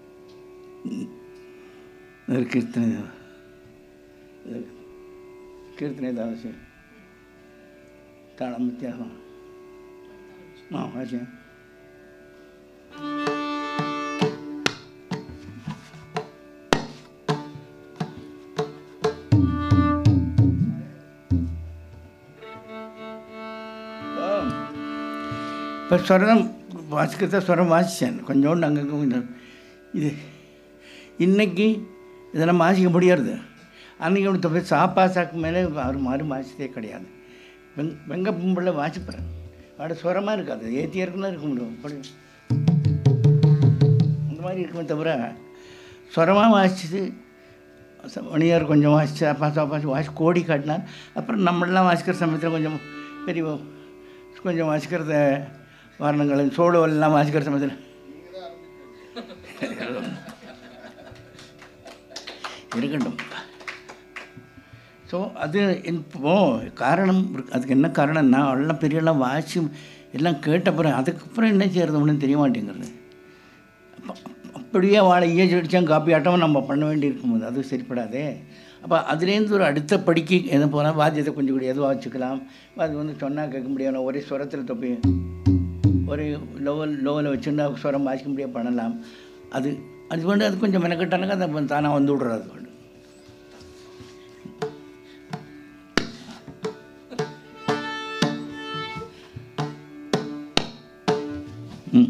ஒரு கீர்த்தனை கீர்த்தனை தான் அவசியம் தாளம் வித்தியாசம் ஆ அவசியம் இப்போ ஸ்வரம் வாசிக்கிறத ஸ்வரம் வாசித்தேன் கொஞ்சோண்டு அங்கங்கே கொஞ்சம் இது இன்றைக்கி இதெல்லாம் வாசிக்க முடியாது. அன்றைக்கி ஒன்று போய் சாப்பா சாக்கு மேலே அவர் மாறு வாசித்தே கிடையாது. வெங் வெங்க பொம்பிள்ள வாசிப்பேன் அவட ஸ்வரமாக இருக்காது ஏற்றியாக இருக்குன்னா இருக்க முடியும் அப்படி அந்த மாதிரி இருக்குமே தவிர ஸ்வரமாக வாசிச்சு மணியார் கொஞ்சம் வாசிச்சு அப்பா சாப்பா வாசி கோடி காட்டினார். அப்புறம் நம்மளாம் வாசிக்கிற சமயத்தில் கொஞ்சம் பெரிய கொஞ்சம் வாசிக்கிறத வாரணங்கள் சோழவெல்லாம் வாசிக்கிற சமயத்தில் இருக்கட்டும். ஸோ அது இப்போ காரணம் அதுக்கு என்ன காரணம்னா எல்லாம் பெரியெல்லாம் வாசி எல்லாம் கேட்டப்புறம் அதுக்கப்புறம் என்ன செய்கிறது ஒன்றும் தெரிய மாட்டேங்கிறது. அப்போ அப்படியே வாழை ஏஜ் அடித்தான் காப்பி ஆட்டமும் நம்ம பண்ண வேண்டி இருக்கும்போது அது சரிப்படாதே. அப்போ அதுலேருந்து ஒரு அடுத்த படிக்கு எது போனால் வாத்தியத்தை கொஞ்சம் கூட எதுவாக வச்சுக்கலாம். அது வந்து சொன்னால் கேட்க முடியாது. ஒரே ஸ்வரத்தில் தொப்பி ஒரே லோவல் லோவில் வச்சுருந்தா ஸ்வரம் வாசிக்க முடியாது பண்ணலாம். அது அது வந்து அது கொஞ்சம் மெனக்கட்டானாக்கா அதை தானாக வந்து விடுறது அது வந்து. ம்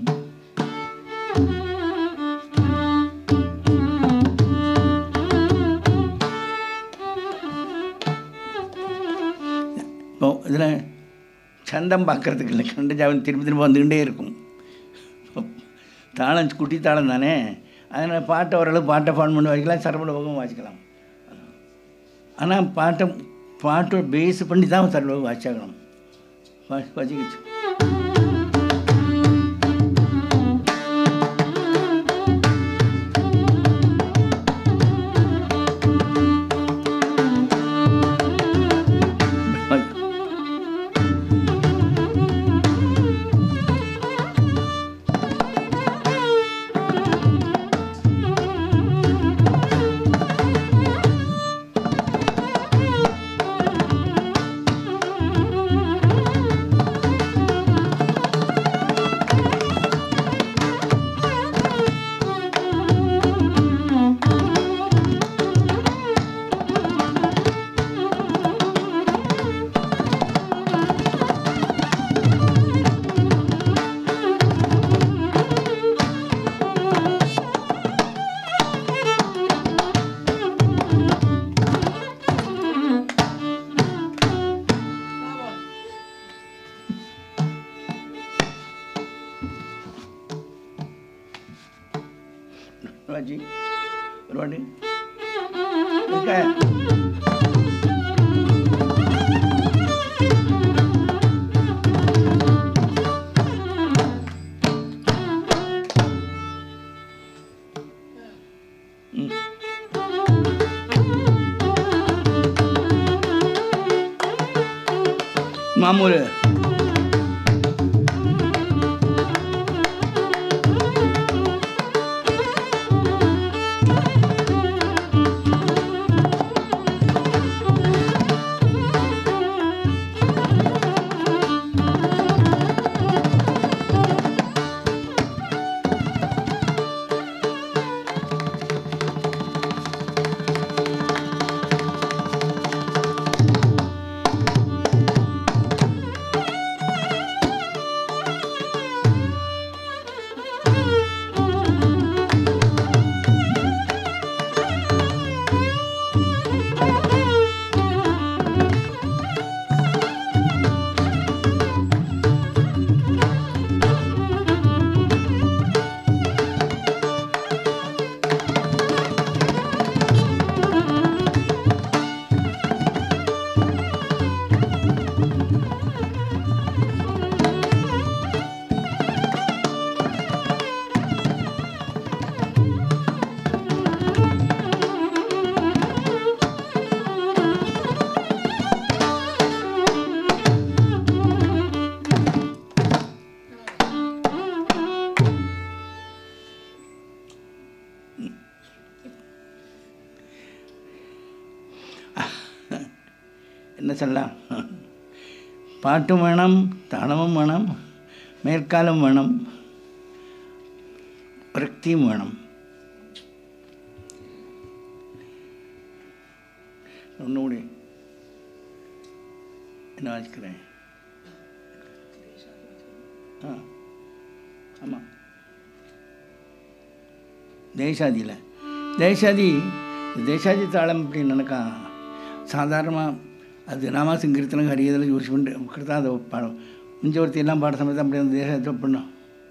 இப்போ இதில் சந்தம் பார்க்குறதுக்கு இல்லை, கண்ட ஜாவன் திரும்ப திரும்ப வந்துக்கிட்டே இருக்கும். தாளம் குட்டி தாளம் தானே, அதனால் பாட்டை ஓரளவு பாட்டை ஃபான் பண்ணி வாசிக்கலாம், சரபட பக்கம் வாசிக்கலாம். ஆனால் பாட்டை பாட்டை பேஸ் பண்ணி தான் சரபடம் வாசிச்சாகணும். வாசி வாசிக்கிச்சு வாஜி ஒரு வாட்டி இருக்கா? மாமூல் என்ன சொல்லலாம், பாட்டும் வேணும், தாளமும் வேணும், மேற்காலம் வேணும், விரக்தியும் வேணும். ஒன்றுകൂடி என்ன வாசிக்கிறேன்? ஆ ஆமாம், தேசாதியில் தேசாதி தேசாதி தாளம் அப்படின்னு நினைக்கா சாதாரணமாக அது நாமாசம் கீர்த்தனம் ஹரியதில் யூஸ் பண்ணி தான் அதை பாடம் முஞ்சவர்த்தி எல்லாம் பாட சமயத்தை அப்படி அந்த தேசத்தை பண்ணும்.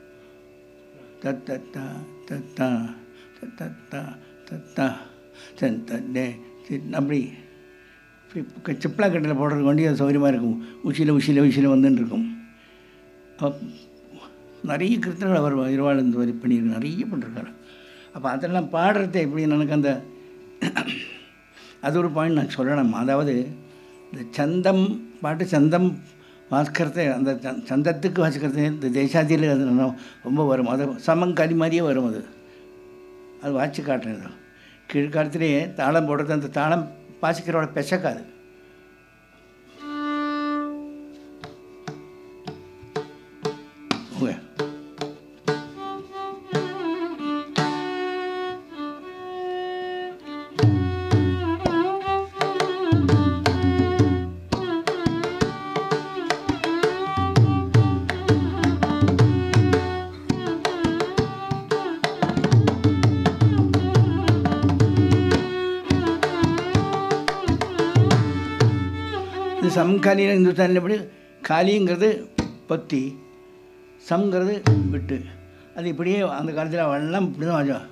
தத்தா தத்தா தத்தா தத்தா தே அப்படி இப்படி செப்பலா கட்டில் போடுறதுக்கு வேண்டி அது சௌகரியமாக இருக்கும். உச்சியில் உச்சியில் உச்சியில் வந்துன்னு இருக்கும். நிறைய கீர்த்தனைகள் அவர் இருவாள் இந்த மாதிரி பண்ணியிருக்கு, நிறைய பண்ணிருக்காரு. அப்போ அதெல்லாம் பாடுறது எப்படி எனக்கு அந்த அது ஒரு பாயிண்ட் நான் சொல்லணும். அதாவது இந்த சந்தம் பாட்டு சந்தம் வாசிக்கிறது, அந்த சந்தத்துக்கு வாசிக்கிறது இந்த தேசாதியில் அது ரொம்ப வரும். அது சமங்காலி மாதிரியே வரும். அது அது வாசி காட்டுறது கீழ்காலத்திலேயே தாளம் போடுறது, அந்த தாளம் வாசிக்கிறோட பெசக்காது. ஓகே சம்காலியில் இந்துஸ்தானில் எப்படி காலிங்கிறது பத்தி, சம்ங்கிறது விட்டு. அது இப்படியே அந்த காலத்தில் அவெல்லாம் இப்படி தான் வாஜா.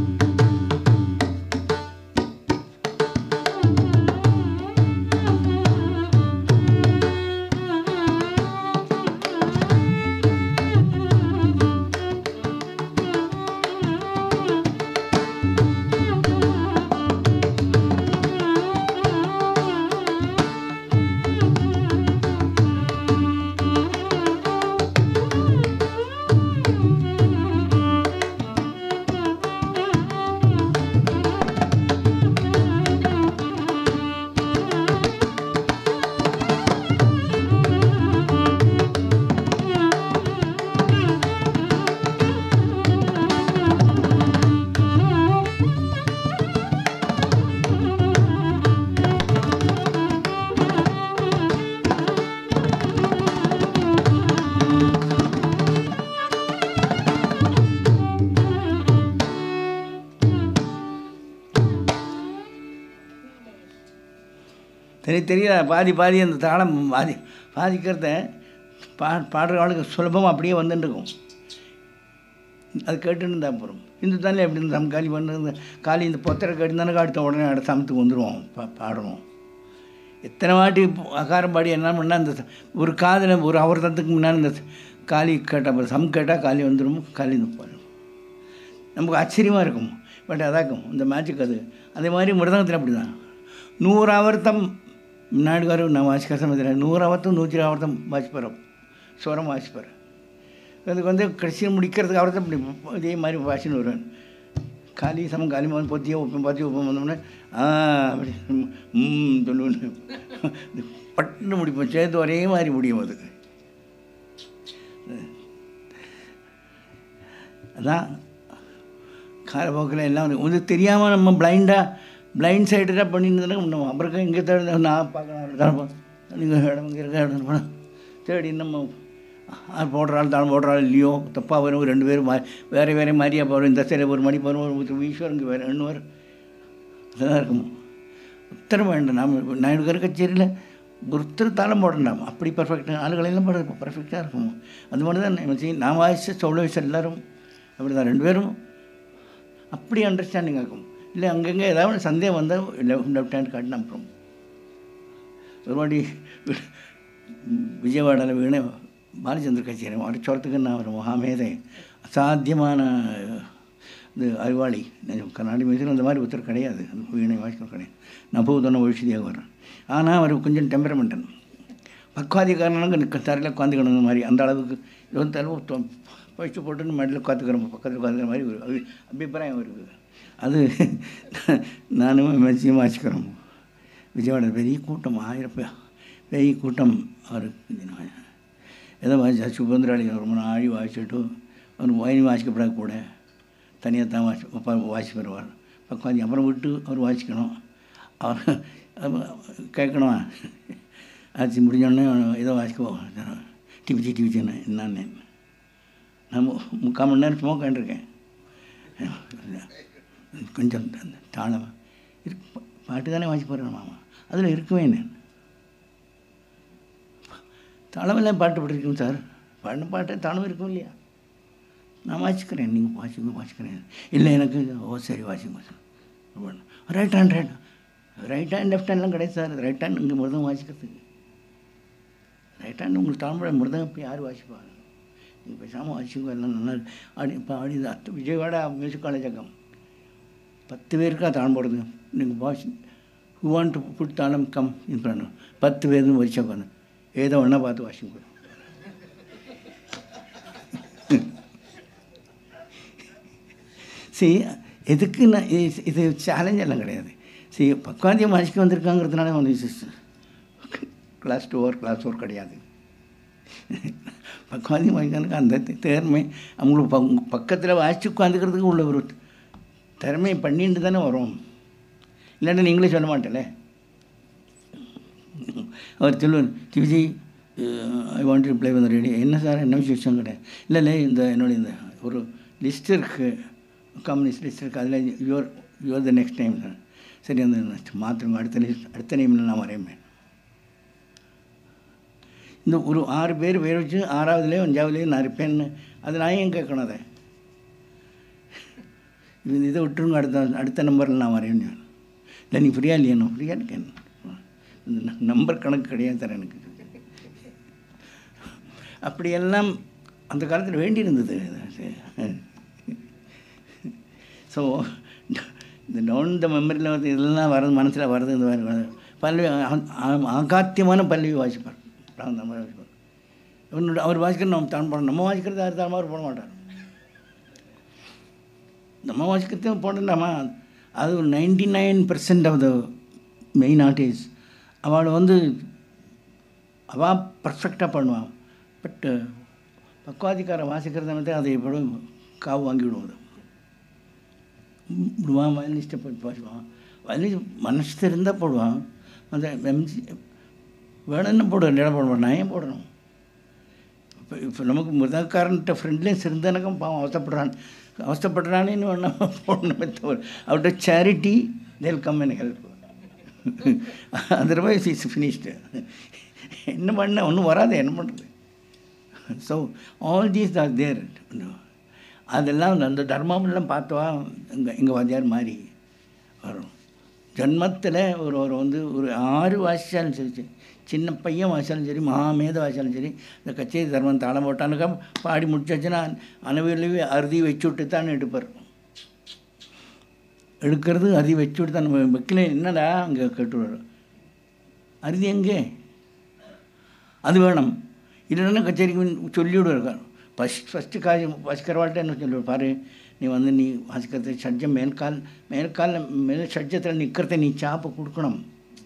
தெரிய தெரியல பாதி பாதி அந்த தாளம் பாதி பாதிக்கிறத பா பாடுற ஆளுக்கு சுலபமாக அப்படியே வந்துட்டுருக்கும். அது கேட்டுன்னு இருந்தால் அப்புறம் இந்துஸ்தானில் எப்படி இந்த சம்காலி பண்ணுறது காலி இந்த பொத்தரை கேட்டுதானே அடுத்த உடனே அடுத்த சமத்துக்கு வந்துடுவோம் பா பாடணும். எத்தனை வாட்டி அகாரம் பாடி என்ன பண்ணால் அந்த ஒரு காதில் ஒரு அவர்தத்துக்கு முன்னாடி இந்த காலி கேட்டால் சம் கேட்டால் காலி வந்துடும், காலி பாடும். நமக்கு ஆச்சரியமாக இருக்கும். பட் அதாக்கும் இந்த மேஜிக் அது. அதே மாதிரி மிருதங்கத்தில் அப்படி தான் நூறு ஆவர்த்தம் முன்னாடி வரும் நான் வாசிக்கிற சமயத்தில் நூறு ஆவர்த்தம் நூற்றி ஆவர்த்தம் வாசிப்பார், ஸ்வரம் வாசிப்பார். அதுக்கு வந்து கடைசியில் முடிக்கிறதுக்கு ஆவர்த்தம் இப்படி இதே மாதிரி வாசின்னு வருவேன். காலி சமம் காலி மாதிரி பொத்தியோ ஒப்பம் பார்த்தி ஒப்பம் வந்தோம்னா ஆ அப்படி ம் சொல்லுவேன். பட்டுன்னு முடிப்போம், சேர்த்து ஒரே மாதிரி முடியும். அதுக்கு அதான் காலப்போக்கில் எல்லாம் வந்து தெரியாமல் நம்ம பிளைண்டாக பிளைண்ட் சைடாக பண்ணியிருந்தேன்னா நம்ம அப்புறம் இங்கே தேடி நான் பார்க்கலாம் நீங்கள் இடம் இங்கே இருக்க இடம் போனால் தேடி நம்ம போடுறாள் தாழ் போடுறாள் இல்லையோ தப்பாக வரும். ரெண்டு பேரும் வேறு வேறு மாதிரியாக போகிறோம். இந்த சைடில் ஒரு மணி போகிறோம், ஒரு ஈஸ்வர் இங்கே வேறு ரெண்டு பேர் அதெல்லாம் இருக்கும். உத்தரம் வேண்டாம். நாம் நான் இருக்கிற கச்சேரியில் ஒருத்தர் தாளம் போடண்டாம். அப்படி பர்ஃபெக்டாக ஆளுகளெல்லாம் போட பர்ஃபெக்டாக இருக்கும். அது மாதிரி தான் நம்ம நான் வாய்ச்ச சோழ வயசு எல்லோரும் அப்படி தான் ரெண்டு பேரும் அப்படி அண்டர்ஸ்டாண்டிங் ஆகும். இல்லை அங்கங்கே ஏதாவது சந்தேகம் வந்தால் லெஃப்ட் லெஃப்ட் ஹேண்ட் காட்டினா அப்புறம் ஒரு வாட்டி விஜயவாடாவில் வீணை பாலச்சந்திர கச்சேரி அடிச்சோரத்துக்கு நான் ஒரு மகாமேதை அசாத்தியமான இது அறிவாளி. கர்நாடக மியூசிக் அந்த மாதிரி ஒருத்தர் கிடையாது, அந்த வீணை வாசிக்க கிடையாது. நான் பூதொன்ன ஒழிச்சதியாக வர்றேன். ஆனால் அவர் கொஞ்சம் டெம்பரமெண்டன் பக்வாதிகாரனுக்கு தரையில் உட்காந்துக்கணும் மாதிரி அந்த அளவுக்கு இது வந்து தலை பயிற்சி போட்டுன்னு மடியில் உட்காந்துக்கிறோம், பக்கத்தில் உட்காந்துக்கிற மாதிரி ஒரு அபிப்பிராயம் இருக்குது. அது நானும் மெச்சியும் வாசிக்கிறோம். விஜயவாடா பெரிய கூட்டம், ஆயிரம் பேர் பெரிய கூட்டம். அவருக்கு ஏதோ வாசி சுபந்திராளி ரொம்ப நாழி வாசிச்சுட்டு அவர் வயனி வாசிக்கப்படாது கூட தனியாக தான் வாசி வாசி வருவார் பக்கம். அப்புறம் விட்டு அவர் வாசிக்கணும், அவர் கேட்கணும். ஆச்சு முடிஞ்சோடனே ஏதோ வாசிக்குவோம் டிவிச்சி டிவிச்சின்னு என்னான்னு நான் முக்கால் மணி நேரம் சும்மா உட்காந்துருக்கேன். கொஞ்சம் தாளம் இருக்கு, பாட்டு தானே வாசி போகிறேன் மாமா, அதில் இருக்குமே என்ன தாளமெல்லாம் பாட்டு போட்டிருக்கோம் சார். பாடின பாட்டு தாளம் இருக்கும் இல்லையா, நான் வாசிக்கிறேன், நீங்கள் வாசிக்க வாசிக்கிறேன். இல்லை எனக்கு ஓ சரி வாசிங்க sir. Right hand right right hand left ஹேண்ட்லாம் கிடையாது சார். ரைட் ஹேண்ட் இங்கே மிருதம் வாசிக்கிறதுக்கு ரைட் ஹேண்ட் உங்களுக்கு தாழ்மொழி மிருதம் இப்போ யார் வாசிப்பாங்க? நீங்கள் பேசாமல் வாசிங்க, எல்லாம் நல்லா ஆடி. இப்போ ஆடி அத்து விஜயவாடா மியூசிக் காலேஜ் அக்கம் பத்து பேருக்கா தாளம் போடுறது. நீங்கள் வாசி ஹூ வாண்ட் டு புட் தாளம் கம் இது பண்ணணும். பத்து பேருன்னு வரிசை உட்காந்து ஏதோ ஒன்றா பார்த்து வாசிங்க. சரி, எதுக்கு நான் இது சேலஞ்ச் எல்லாம் கிடையாது. சரி, பக்காந்தியம் வாசிக்க வந்திருக்காங்கிறதுனால வந்து class two or class four கிடையாது. பக்காந்தியம் வாசிக்கிறதுக்கு அந்த திறமை அவங்களுக்கு ப பக்கத்தில் வாசித்து உட்காந்துக்கிறதுக்கு உள்ள ஒரு திறமை பண்ணிட்டு தானே வரும். இல்லைன்னா நீங்களே சொல்ல மாட்டேன்ல. அவர் சொல்லுவார், TVG I want to play with radio. என்ன சார் என்ன விஷயம் கிடையாது. இல்லை இல்லை இந்த என்னுடைய இந்த ஒரு லிஸ்ட் இருக்குது, கம்யூனிஸ்ட் லிஸ்ட் இருக்குது, அதில் your your the next time sir. சரி, அந்த மாத்திரம் அடுத்த லிஸ்ட் அடுத்த நேமில் நான் வரையேன். இந்த ஒரு ஆறு பேர் பேர் வச்சு ஆறாவதுலேயும் அஞ்சாவதுலேயும் நான் இருப்பேன்னு அது நான் ஏன் கேட்கணும் அதை? இது இதை விட்டுருங்க, அடுத்த அடுத்த நம்பரில் நான் வரேன். இல்லை நீ ஃப்ரீயாக இல்லையா? நான் ஃப்ரீயாக இருக்கேன். இந்த நம்பர் கணக்கு கிடையாது சார் எனக்கு. அப்படியெல்லாம் அந்த காலத்தில் வேண்டியிருந்தது. ஸோ இந்த டவுன் த மெமரியில் வந்து இதெல்லாம் வர்றது, மனசில் வர்றது. இந்த மாதிரி பல்லவி ஆகாத்தியமான பல்லவி வாசிப்பார், அந்த மாதிரி வாசிப்பார். இவனோட அவர் வாசிக்கிறது நம்ம தான் போடணும். நம்ம வாசிக்கிறது யார் தான் மாதிரி போட மாட்டார். நம்ம வாசிக்கிறதையும் போடலாமா? அது ஒரு ninety nine percent of the main artist அவளை வந்து அவள் பர்ஃபெக்டாக பண்ணுவான். பட்டு பக்குவாதிக்காரன் வாசிக்கிறத வந்து அதை எப்போ காவு வாங்கி விடுவது விடுவான். வயலினிஸ்ட்டை போய் பாடுவான். வயலின் மனசு இருந்தால் போடுவான். அந்த எம்ஜி வேணும்னு போடுவேன், இடம் போடுவான். நான் ஏன் போடணும்? இப்போ இப்போ நமக்கு முதற்காரன்ட்ட ஃப்ரெண்ட்லேஸ் இருந்தனக்கும் பாவம் அவசப்படுறான் அவசப்படுறானேன்னு வேணா போடணுமே தவிர அவர்கிட்ட charity they'll come and help. Otherwise is finished. என்ன பண்ண ஒன்றும் வராது, என்ன பண்ணுறது? So all these are there. அதெல்லாம் அந்த தர்மமெல்லாம் பார்த்தவா இங்கே எங்கள் வாத்தியார் மாதிரி வரும். ஜன்மத்தில் ஒரு ஒரு வந்து ஒரு ஆறு வாசித்தாலும் சரி, சின்ன பையன் வாசித்தாலும் சரி, மகாமேத வாசித்தாலும் சரி, இந்த கச்சேரி தர்மம் தாளம் போட்டானுக்கா பாடி முடிச்சாச்சுன்னா அணுவிலவே அறுதி வச்சு விட்டு தான் எடுப்பார். எடுக்கிறது அறுதி வச்சு விட்டு தான் வைக்கல. என்னடா அங்கே கேட்டுவார், அறுதி எங்கே? அது வேணும். இல்லைன்னா கச்சேரிக்கு சொல்லிவிடுவார். ஃபஸ்ட் ஃபஸ்ட்டு காய் வாசிக்கிறவாள்கிட்ட என்ன சொல்லுவார், பாரு நீ வந்து நீ வாசிக்கிறது ஷட்ஜம் மேல்கால் மேல்கால் மேல் ஷட்ஜத்தில் நிற்கிறத நீ சாப்பை கொடுக்கணும்.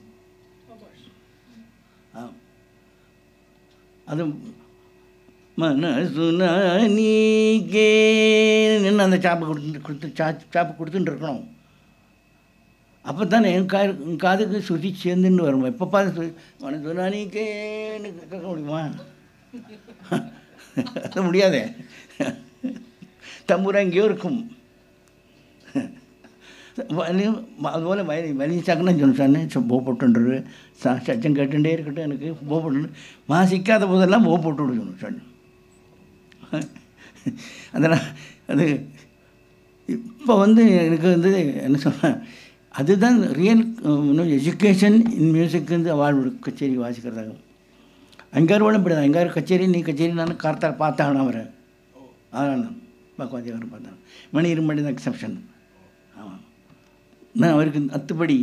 அது மனசுனா நீக்கே நின்று அந்த சாப்பை கொடுத்து கொடுத்து சா சாப்பை கொடுத்துட்டு இருக்கணும். அப்போ தானே என் கா என் காதுக்கு சுற்றி சேர்ந்துன்னு வரும். எப்போ பார்த்து மனசுனா நீக்கேன்னு கேட்க முடியுமா? அது முடியாதே. தம்பூரா எங்கேயோ இருக்கும். அதுபோல் வயலி வலிச்சாக்குன்னு சொன்னானே போ போட்டுன்றது சா சச்சம் கேட்டுட்டே இருக்கட்டும், எனக்கு போ போட்டு வாசிக்காத போதெல்லாம் போ போட்டு விட சொன்னோம் சன். அதெல்லாம் அது இப்போ வந்து எனக்கு வந்து என்ன சொன்னேன், அதுதான் ரியல் எஜுகேஷன் இன் மியூசிக் வந்து அவார்டு கச்சேரி வாசிக்கிறதாகும். அங்காரோட இப்படி தான், எங்காரு கச்சேரி நீ கச்சேரி நான் கார்த்தால் பார்த்தாகணும் அவரை. ஆனான் பக்குவாதிகாரம் பார்த்தான். மணி இருமணி தான் எக்ஸப்ஷன். ஆமாம், நான் அவருக்கு அத்துப்படி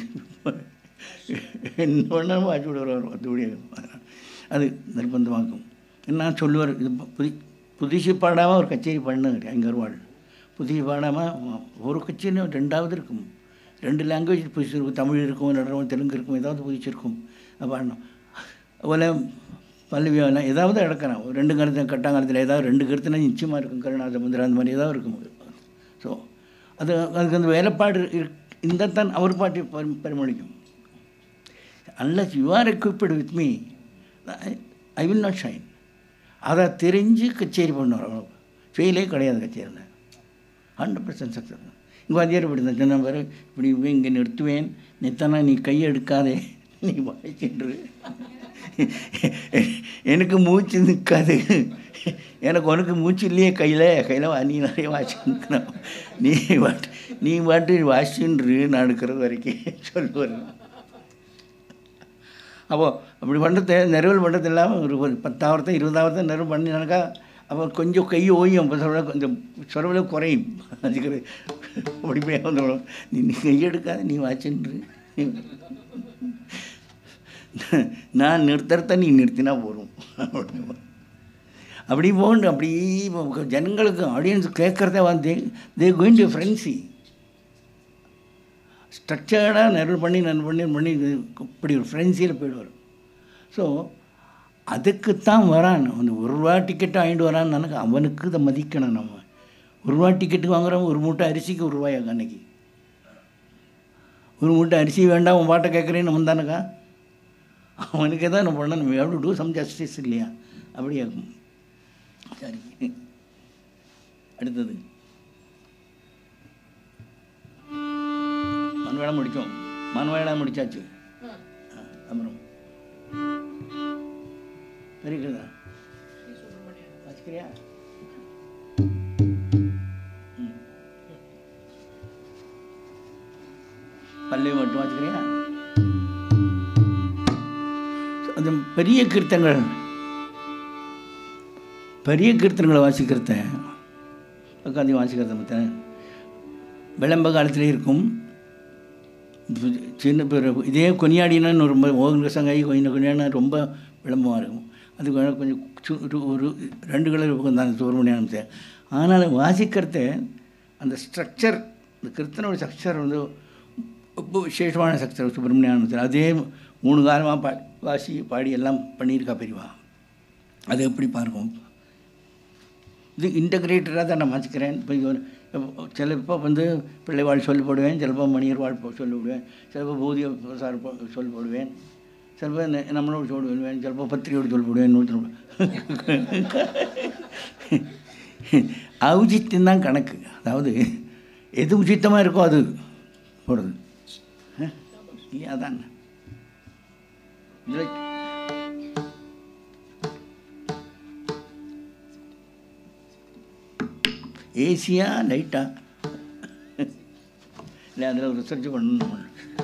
என்ன பண்ணாலும் வாட்சி விடுவார். அத்துப்படி அது நிர்பந்தமாக்கும். நான் சொல்லுவார், இது புதி புதுசு பாடாமல் ஒரு கச்சேரி பண்ணு அங்கர்வாள். புதுசு பாடாமல் ஒரு கச்சேரி ரெண்டாவது இருக்கும். ரெண்டு லாங்குவேஜ் புதுசு இருக்கும். தமிழ் இருக்கும், நடனம் தெலுங்கு இருக்கும், ஏதாவது புதுசு இருக்கும். பாடணும். அதுபோல் பல்லவியெல்லாம் ஏதாவது இடக்கிறான். ஒரு ரெண்டு கருத்து கட்டாங்காலத்தில் ஏதாவது ரெண்டு கருத்துனா நிச்சயமாக இருக்கும். கருணாத முந்திரா அந்த மாதிரி ஏதாவது இருக்கும். ஸோ அது அதுக்கு அந்த வேலைப்பாடு இந்த தான் அவர் பாட்டி பரி பரிமளிக்கும். Unless you are equipped with me I will not shine. அதை தெரிஞ்சு கச்சேரி பண்ணுவார். ஃபெயிலே கிடையாது கச்சேரியில். Hundred percent success. இங்கே வாத்தியார் இப்படி தான் சொன்ன பாரு, இப்படி இங்கே நிறுத்துவேன், நிறுத்தனா நீ கையை எடுக்காதே, நீ வாய்க்கின்று. எனக்கு மூச்சு நிற்காது, எனக்கு உனக்கு மூச்சு இல்லையே கையில் கையில் நீ நிறைய வாசிக்கணும், நீ வாட்டு நீ வாட்டு வாசின்று நான் எடுக்கிறது வரைக்கும் சொல்லுவார். அப்போது அப்படி பண்ணுறது நிறைவு பண்ணுறது இல்லாமல் ஒரு ஒரு பத்தாவரத்தை இருபதாவரத்தை நிறைவு பண்ணினாக்கா அப்போ கொஞ்சம் கை ஓயும், அப்போ சொல்ல கொஞ்சம் சொரவில் குறையும். அதுக்கு ஒடிமையாக வந்து நீ நீ கையெடுக்காத நீ வாச்சின்று, நான் நிறுத்துறத நீ நிறுத்தினா போகும். அப்படி போண்டு அப்படி ஜனங்களுக்கு ஆடியன்ஸ் கேட்குறதே வந்து தே கோயிங் டு ஃப்ரெண்ட்ஸி ஸ்ட்ரக்சர்டாக நிறைவு பண்ணி நான் பண்ணி பண்ணி இப்படி ஒரு ஃப்ரெண்ட்ஸியில் போய்டுவார். ஸோ அதுக்குத்தான் வரான். அந்த ஒரு ரூபா டிக்கெட்டு வாங்கிட்டு வரான்னு எனக்கு அவனுக்கு இதை மதிக்கணும். நம்ம ஒரு ரூபா டிக்கெட்டுக்கு வாங்குறோம், ஒரு மூட்டை அரிசிக்கு ஒரு ரூபாயாங்க. அன்னைக்கு ஒரு மூட்டை அரிசி வேண்டாம் உன் பாட்டை கேட்குறேன்னு நம்ம தானக்கா, அவனுக்கே தான் நம்ம பண்ணணும். நம்ம எவ்வளோ டூ சம் ஜஸ்டிஸ் இல்லையா? அப்படியாகும். சரி, அடுத்தது மண்வேளம் முடிக்கும். மண்வேளம் முடிச்சாச்சு. அப்புறம் இருக்கிறதா வாசிக்கிறியா? பல்லவி மட்டும் வாசிக்கிறியா? அந்த பெரிய கீர்த்தங்கள் பெரிய கீர்த்தனங்களை வாசிக்கிறத உட்காந்து வாசிக்கிறத மற்ற விளம்ப காலத்திலே இருக்கும். சின்ன பேர் இதே கொனியாடினான்னு ரொம்ப ஓகங்க சங்காயி கொஞ்சம் கொனியாடினா ரொம்ப விளம்பமாக இருக்கும். அது கொஞ்சம் ஒரு ரெண்டு கலர் இருக்கும் தான் சுப்பிரமணியம் சார். ஆனால் வாசிக்கிறத அந்த ஸ்ட்ரக்சர், இந்த கீர்த்தனோட ஸ்ட்ரக்சர் வந்து ரொம்ப விசேஷமான ஸ்ட்ரக்சர் சுப்பிரமணியம் சார். அதே மூணு காலமாக பா வாசி பாடி எல்லாம் பண்ணியிருக்கா பெரியவா. அது எப்படி பார்க்கும். இது இன்டகிரேட்டடாக தான் நான் வாசிக்கிறேன். இப்போ சிலப்போ வந்து பிள்ளைவாழ் சொல்லி போடுவேன், சிலப்போ மணியர் வாழ் சொல்லி விடுவேன், சிலப்போ பூதிய சார் சொல்லி போடுவேன், சிலப்போ நம்மளோட சொல்லி விடுவேன், சிலப்போ பத்திரிகையோடு சொல்லி போடுவேன். நூற்றி அவுஜித்தம் தான் கணக்கு. அதாவது எது உச்சித்தமாக இருக்கோ அது போடுறது இல்லையா? அதான் இதில் ஏசியா லைட்டா இல்லை, அதில் ஒரு ரிசர்ச் பண்ணணும் நம்ம.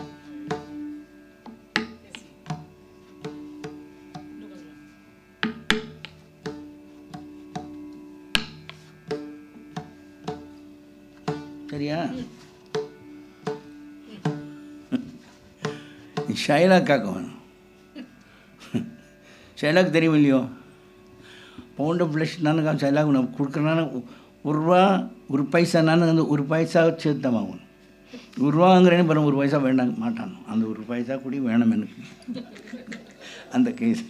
சரியா? ஷைலாக்காக்க வேணும். ஷைலாக் தெரியும் இல்லையோ? பவுண்ட் ஆஃப் ஃப்ளஷ் நானுக்கா ஷைலாக் நான் கொடுக்குறேன்னா ஒரு ரூபா ஒரு பைசா நான் அந்த ஒரு பைசா சேர்த்து தான் வாங்கணும். ஒரு ரூபாங்கிறேன்னு பாருங்க, ஒரு பைசா வேண்டாங்க மாட்டான். அந்த ஒரு பைசா கூடி வேணும் எனக்கு அந்த கேஸ்.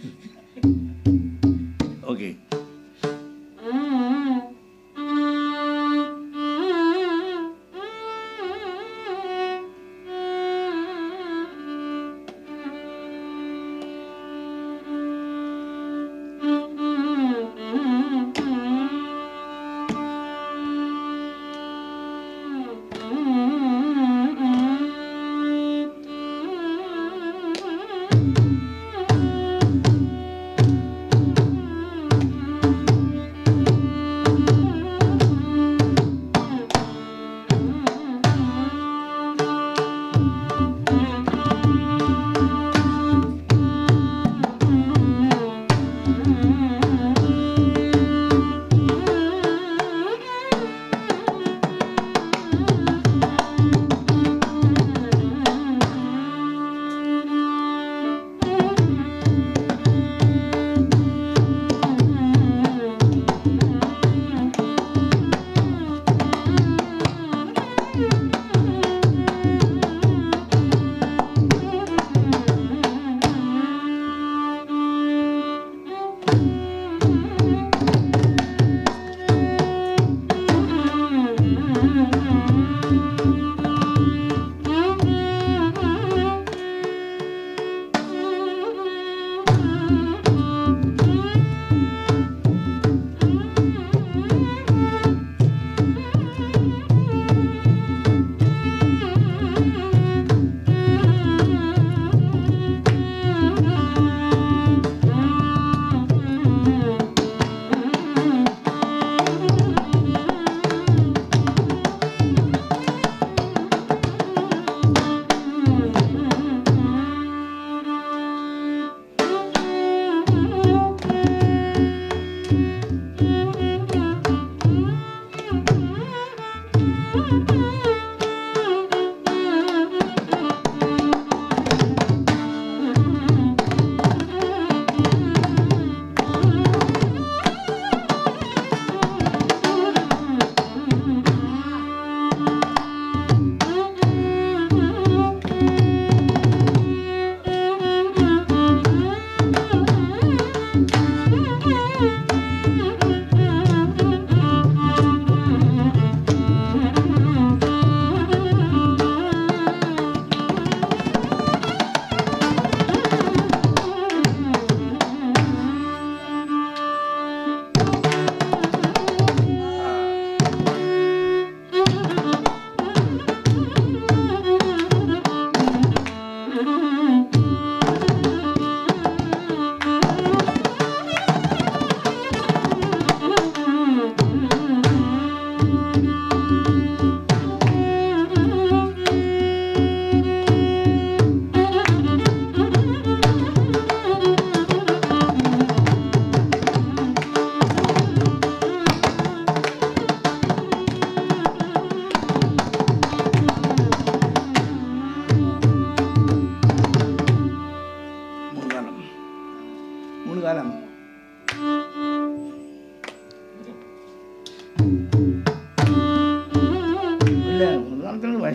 ஓகே.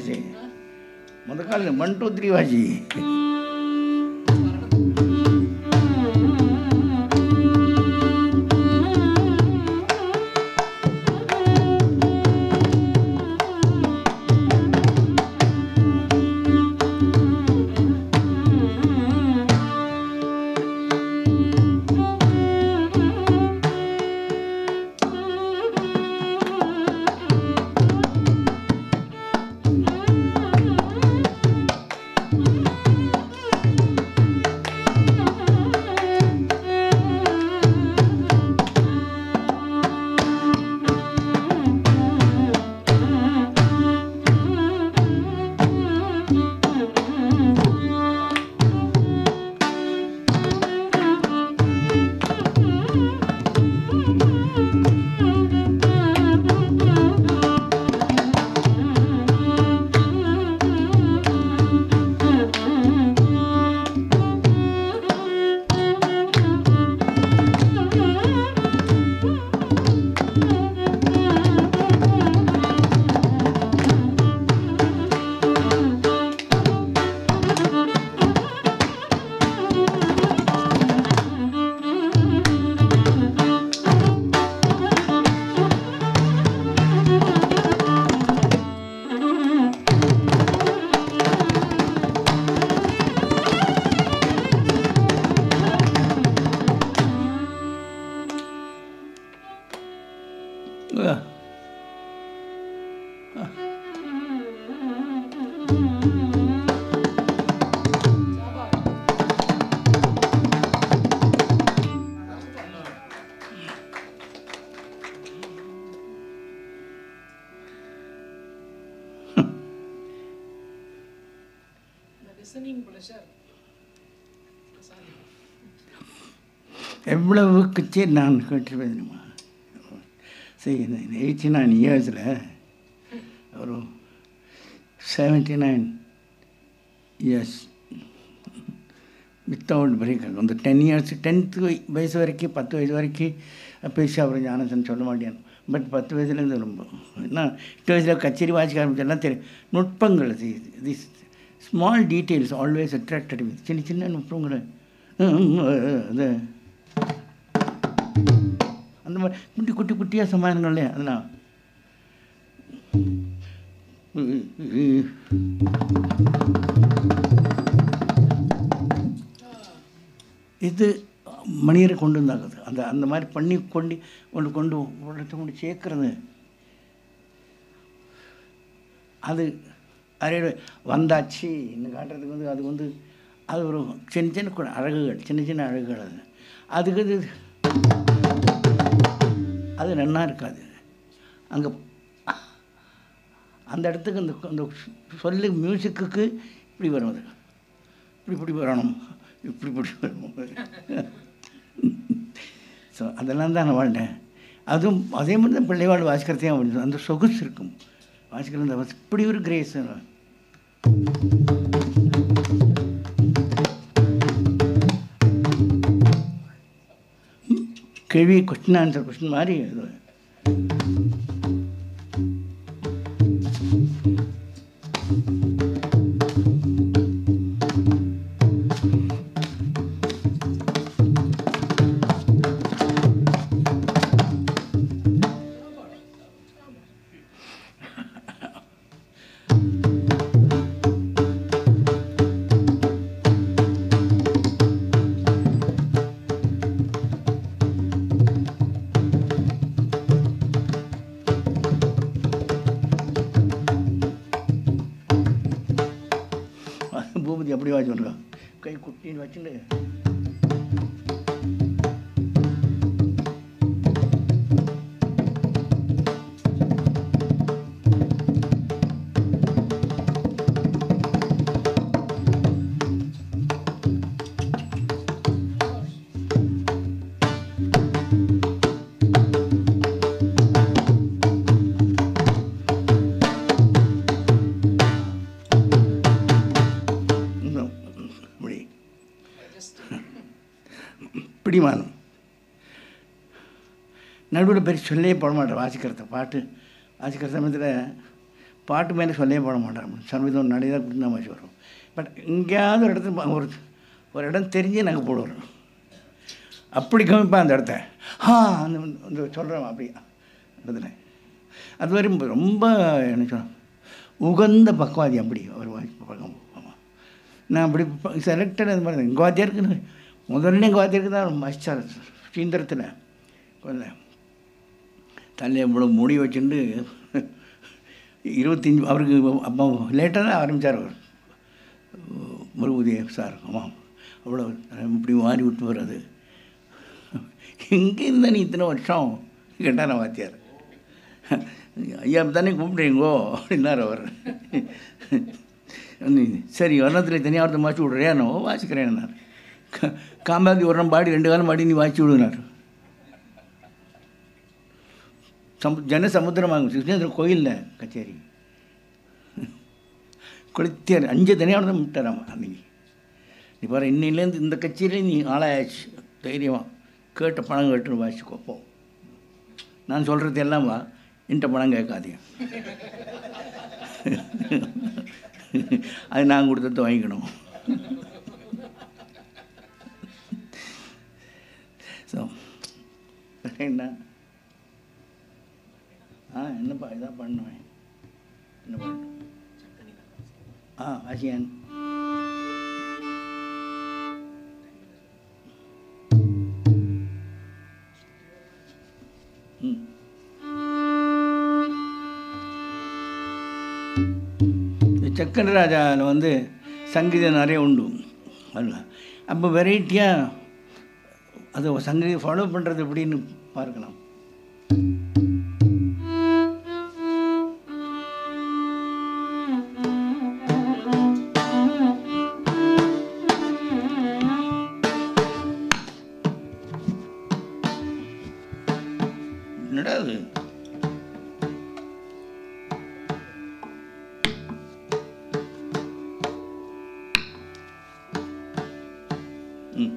வாசி முத காலில் ஒன் டூ த்ரீ வாசி. எவ்வளவு கச்சே நான் கேட்டிருப்பேன் தெரியுமா? சரி, எயிட்டி நைன் இயர்ஸில் ஒரு seventy nine years without break. அந்த டென் இயர்ஸ் டென்த்து வயசு வரைக்கும் பத்து வயசு வரைக்கும் பேசி அப்புறம் ஞானசன் சொல்ல மாட்டேன். பட் பத்து வயசுலேருந்து ரொம்ப என்ன எட்டு வயசில் கச்சேரி வாசிக்க ஆரம்பிச்செல்லாம் தெரியும். நுட்பங்கள் this small details always attracted me. சின்ன சின்ன நுட்பங்கள் அது அந்த மாதிரி குட்டி குட்டி குட்டியாக சமாதானங்களே அதெல்லாம் இது மணியரை கொண்டு வந்தாக்குது. அந்த அந்த மாதிரி பண்ணி கொண்டு கொண்டு கொண்டு ஒருத்த கொண்டு சேர்க்கறது அது அரைய வந்தாச்சு இன்னும் காட்டுறதுக்கு வந்து அது வந்து அது ஒரு சின்ன சின்ன அழகுகள் சின்ன சின்ன அழகுகள். அது அதுக்கு அது அது நன்னா இருக்காது. அங்கே அந்த இடத்துக்கு அந்த அந்த சொல்லு மியூசிக்கு இப்படி வரும். அது இப்படி இப்படி வரணும் இப்படி இப்படி வரணும். ஸோ அதெல்லாம் தான் நான் வாழ்ந்தேன். அதுவும் அதே மாதிரி தான் பிள்ளைவாள் வாசிக்கிறதையும் அப்படி அந்த சொகுசு இருக்கும் வாசிக்கிற அந்த இப்படி ஒரு கிரேஸ். கேள்வி கொஸ்டின் ஆன்சர் கொஸ்டின் மாதிரி அது பூபதி அப்படி வாட்சி பண்ணுறான் கை குட்டின்னு வச்சுட்டு பிடிமானம். நடுவில் பெரிய சொல்லே போட மாட்டேன் வாசிக்கிறத. பாட்டு வாசிக்கிற சமயத்தில் பாட்டு மேலே சொல்லவே போட மாட்டார். சங்கீதம் நடை தான் கொடுத்து தான் வச்சு வரும். பட் எங்கேயாவது ஒரு இடத்துல ஒரு ஒரு இடம் தெரிஞ்சே நாங்கள் போடுவோம். அப்படி கவனிப்பேன் அந்த இடத்த. ஆ அந்த அந்த சொல்கிறோம் அப்படி இடத்துல அது வரை ரொம்ப என்ன சொன்னோம் உகந்த பக்கவாதி அப்படி அவர் பக்கம். ஆமாம், நான் அப்படி செலக்டட் அது மாதிரி எங்கள் வாத்தியாருக்கு முதல்ல எங்கள் வாத்தியாருக்கு தான் மஸ்டார் ஸ்ரீந்திரத்தில் கொஞ்சம் தலை இவ்வளோ முடி வச்சுட்டு இருபத்தஞ்சி அவருக்கு அப்போ லேட்டாக தான் ஆரம்பித்தார் அவர் முருகுதிய சார். ஆமாம், அவ்வளோ இப்படி மாறி விட்டு வர்றது. எங்கே இருந்தா நீ இத்தனை வருஷம் கேட்டார் நான் வாத்தியார். ஐயா தானே கூப்பிட்றீங்கோ அப்படின்னார் அவர். சரி வர்ணத்தில் தனியாக ஒருத்தர் வாசி விட்றியானோ வாசிக்கிறேன்னார். காம்பாதி ஒரு நாள் பாடி ரெண்டு காலம் பாடி நீ வாசி விடுனார். சமு ஜன சமுத்திரமாகும் கிருஷ்ணேந்திர கோயிலில் கச்சேரி கொளுத்தியார் அஞ்சு தனியாக தான் விட்டாராம் அன்றைக்கி. நீ பாரு இன்னிலேருந்து இந்த கச்சேரியில் நீ ஆளாயாச்சு தைரியமாக கேட்ட பணம் கேட்டுன்னு வாசிக்கோப்போ. நான் சொல்கிறது எல்லாம் வா என்கிட்ட பணம் கேட்காதீங்க, அது நான் கொடுத்தது வாங்கிக்கணும். ஸோ என்ன ஆ என்னப்பா இதான் பண்ணுவேன் என்ன பண்ண ஆ ஆசியான் ம் சக்கர ராஜாவில் வந்து சங்கீதம் நிறைய உண்டு. அதில் அப்போ வெரைட்டியாக அது சங்கீதம் ஃபாலோ பண்ணுறது எப்படின்னு பார்க்கலாம். என்னடா அது ம்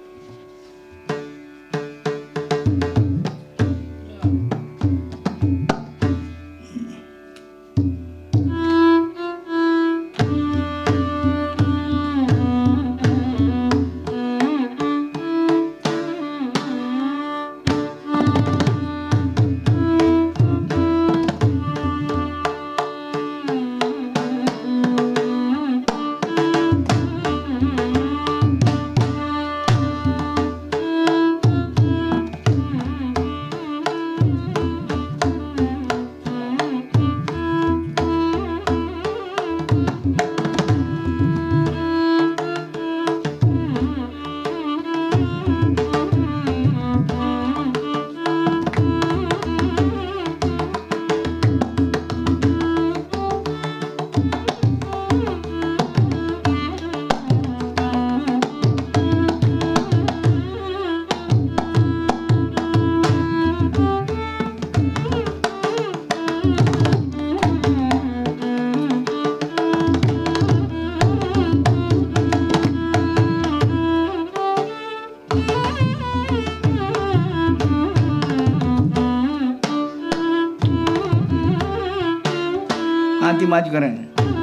மாற்றி மாற்றிக்கிறேன்.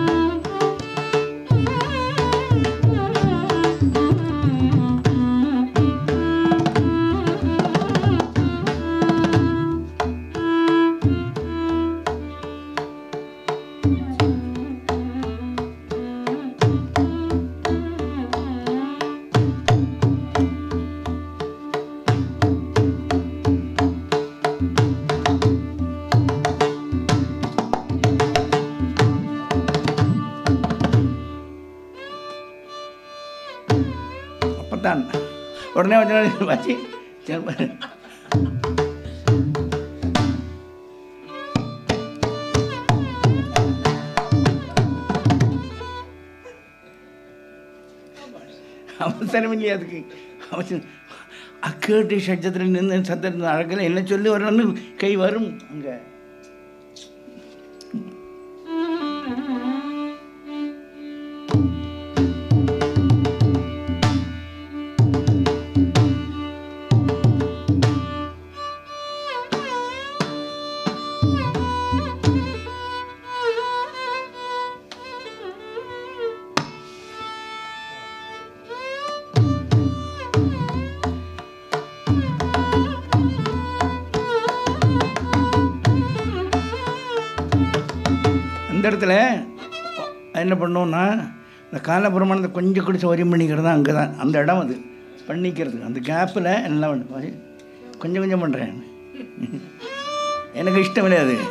அப்போத்தான் உடனே வந்து வச்சு அவசரம் இல்லையா அதுக்கு அவசரம் அக்கேட்டு சட்சத்தில் நின்று சத்தத்தில் அழகில் என்ன சொல்லி வரணும்னு கை வரும் அங்கே. அந்த இடத்துல என்ன பண்ணோன்னா இந்த காலபுரமானதை கொஞ்சம் குடிச்சு வரி பண்ணிக்கிறது தான் அங்கே தான் அந்த இடம் அது பண்ணிக்கிறது அந்த கேப்பில் எல்லாம் கொஞ்சம் கொஞ்சம் பண்ணுறேன். எனக்கு இஷ்டம் இல்லை அது.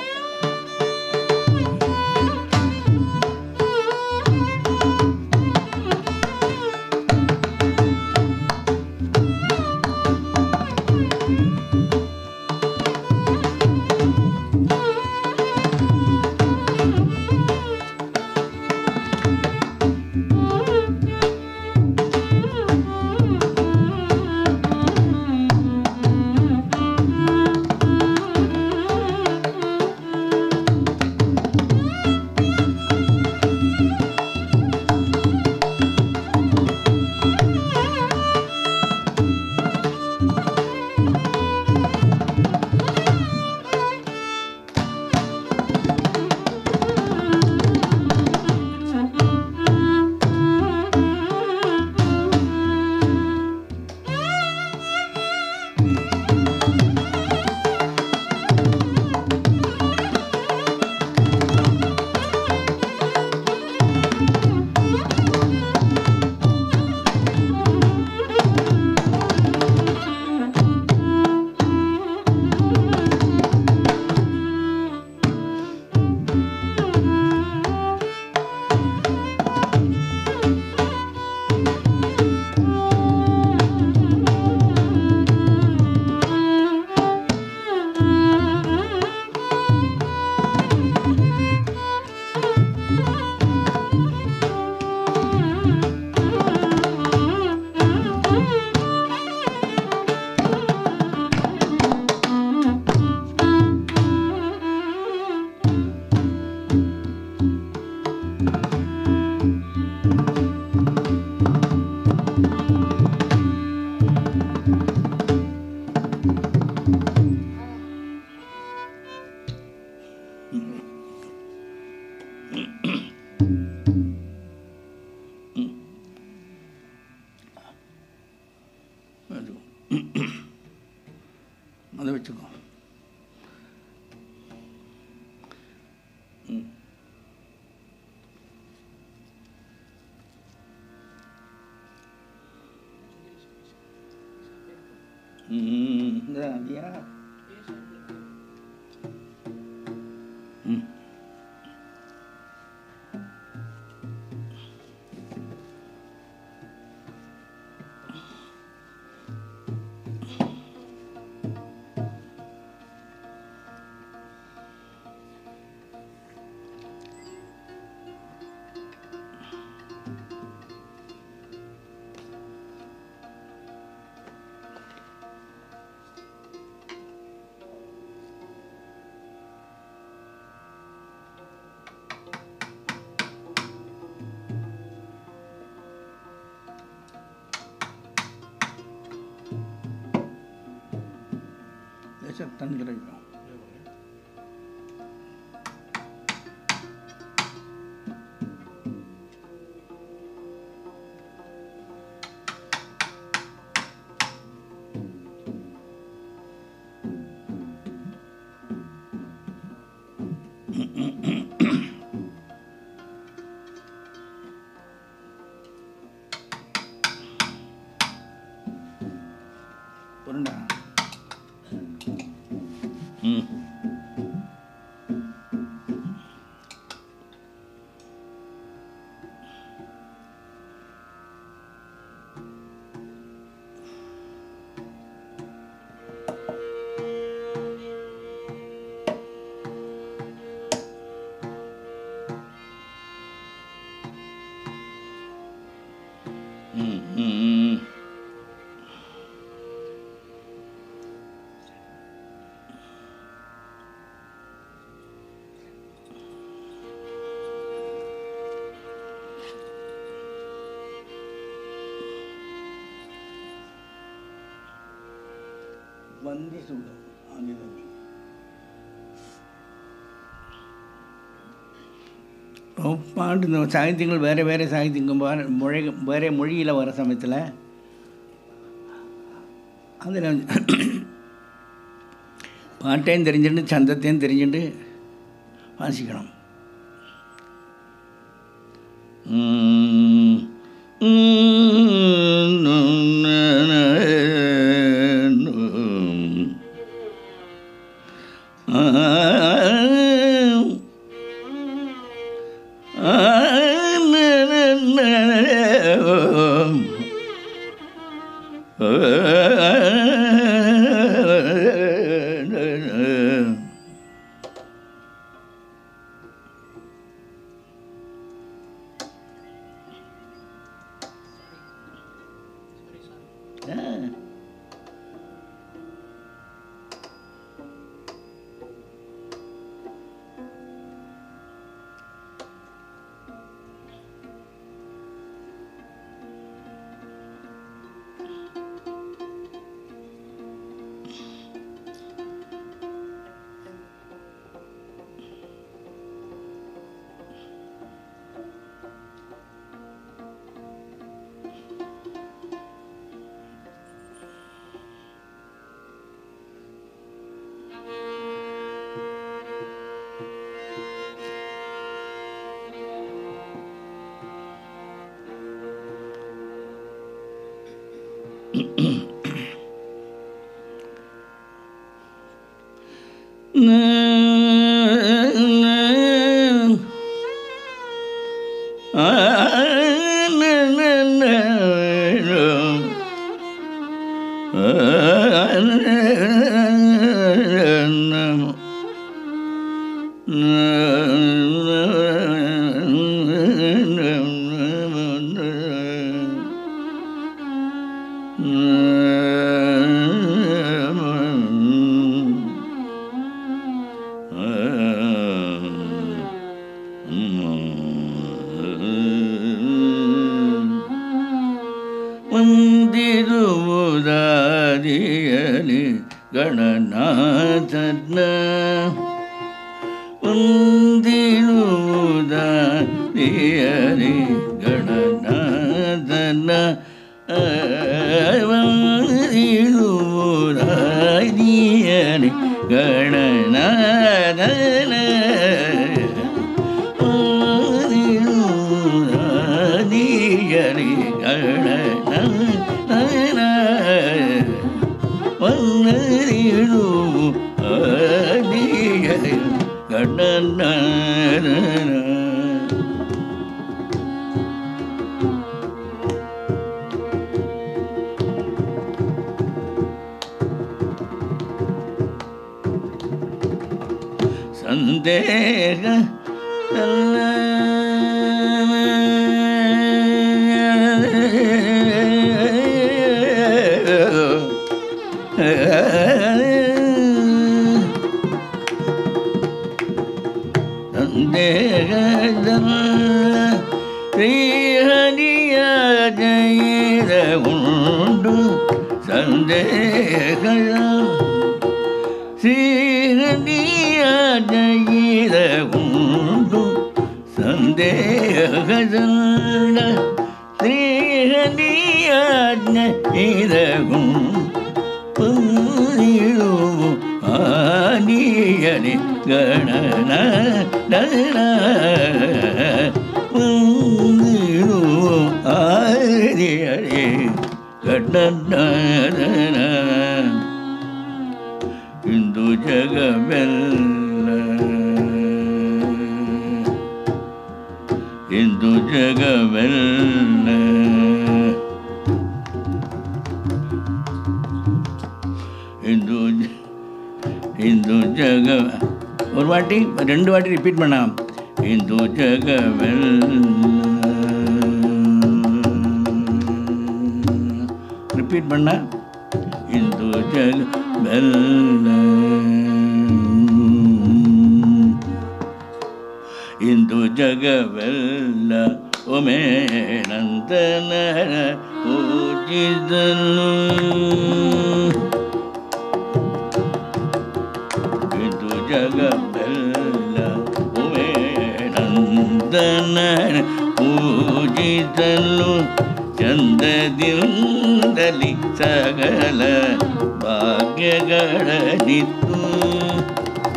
அதை வச்சுக்கோ. அப்படியா? ம் தண்ணி கிடைக்கும். உருண்டா. ம் ம் ம் ಬಂದಿ ಸುಳ್ಳು ಆಂಗ್ಲದಲ್ಲಿ பாட்டு இந்த சாகித்யங்கள் வேறு வேறு சாகித்யங்கள் வேறு மொழி வேறு மொழியில் வர சமயத்தில் அதில் பாட்டையும் தெரிஞ்சுட்டு சந்தத்தையும் தெரிஞ்சுட்டு வாசிக்கணும். ವಂದಿರುವುದಾದಿಯಲಿ ಗಣನಾಥನ ವಂದಿರುವುದಾದಿಯಲಿ ಗಣನಾಥನ ವಂದಿರುವುದಾದಿಯಲಿ ಗಣನಾಥನ ವಂದಿರುವುದಾದಿಯಲಿ ಗಣನಾಥನ ವಂದಿರು ಆದಿಯಲಿ ಗಣನಾಥನ. ಸಂದೇಹ ಶ್ರೀಹರಿಯ ಜಯದ ಉಂಡು ಸಂದೇಹ ಶ್ರೀಹರಿಯ ಜಯದ ಉಂಡು ಸಂದೇಹದ ಶ್ರೀಹರಿಯ ಜಯದ ಉಂಡು ಆದಿಯಲಿ ಗಣನಾಥನ ವಂದಿರು ಆದಿಯಲಿ ಗಣನಾಥನ. ಇಂದು ಜಗವೆಲ್ಲ ಇಂದು ಜಗವೆಲ್ಲ ಇಂದು இந்து ஜக ஒரு வாட்டி ரெண்டு வாட்டி ரிப்பீட் பண்ணலாம். இந்து ஜகவெல் ரிப்பீட் பண்ண இந்து ஜகவெல் இந்து ஜகவெல்ல ஒமே நந்தன பூஜிதனு ಜಗವೆಲ್ಲ ಉಮೇ ನಂದನ ಪೂಜಿಸಲು ಚಂದದಿಂದಲಿ ಸಕಲ ಭಾಗ್ಯಗಳನಿತ್ತು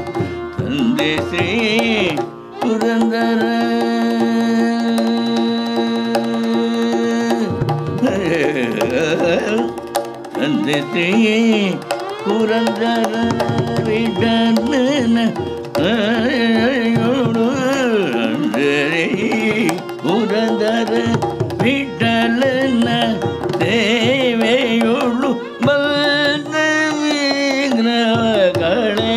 ತಂದೆ ಶ್ರೀ ಪುರಂದರ தந்தை புரந்தர விடன புரந்தர விடலன தேவையுள்ளு பந்த விக்கிரகளே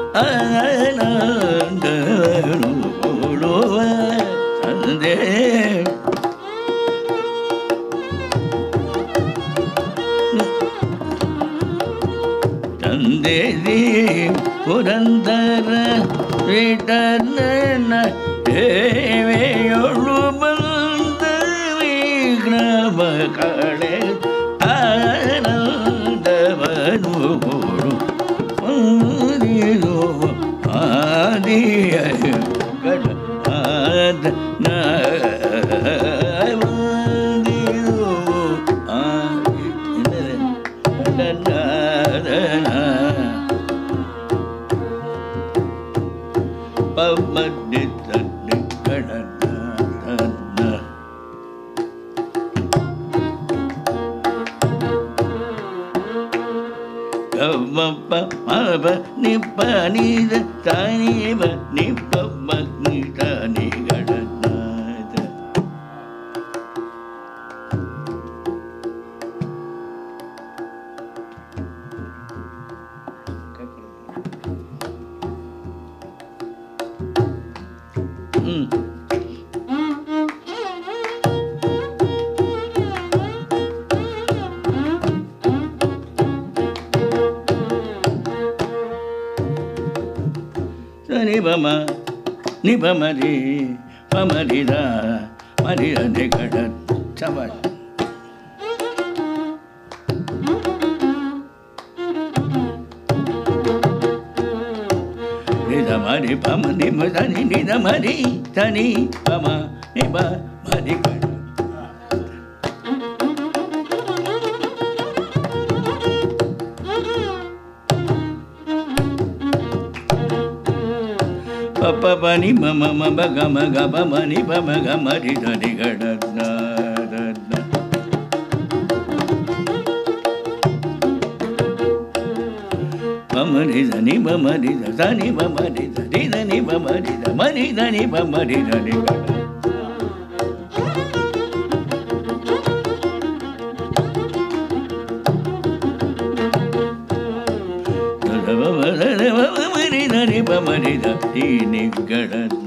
ஆனந்தருளுவ தந்தே தந்தேதி புரந்தர விடன தேவையொழு பந்த விக்கிரகளே ஆனந்தவனுவோடு ஆதிய கட ஆத பமதி தண்ணி கடன கவப்ப மப நிப்ப நீத தனிவ நிப்ப மக்னி தனி கடனாத ம் நிபம நிபமரி பமரிதா மரிதனை கட சபாஷ் நிதமரி பம நிம தனி நிதமரி தனி பம நிப மரி கட பப்பனி மம மப கம கப மணி பம கமரி தனி கடன பமரி தனி பமரி தனி பமரி தனி தனி பமரி மணி தனி பமரி தனி கட மரி பமரி தீனி கடன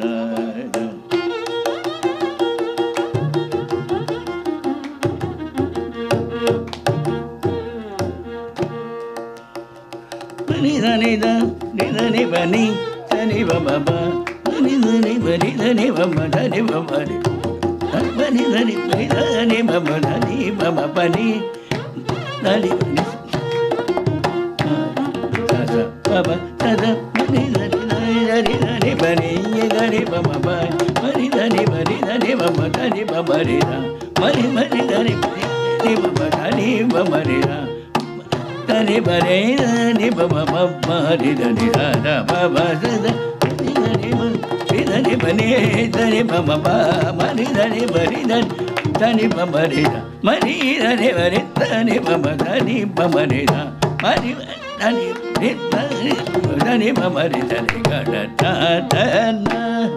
மணி தனி தனி பனி தனி பப மணி தனி பனி தனி பம தனி பமரி பனி தனி பனி தனி பம தனி பம பனி தனி பனி பப தத மணி தனி தனி தனி பனி தனி பம மணி தனி பனி தனி பம தனி பமரி மணி மணி தனி பனி பம தனி பமரி தனி பனி தனி பம மரி தனி ர பப தத தனி பனி தனி பம மணி தனி பனி தனி பமரி மணி தனி பனி தனி பம தனி பமரி மணி தனி தனி பமரி தனி கடன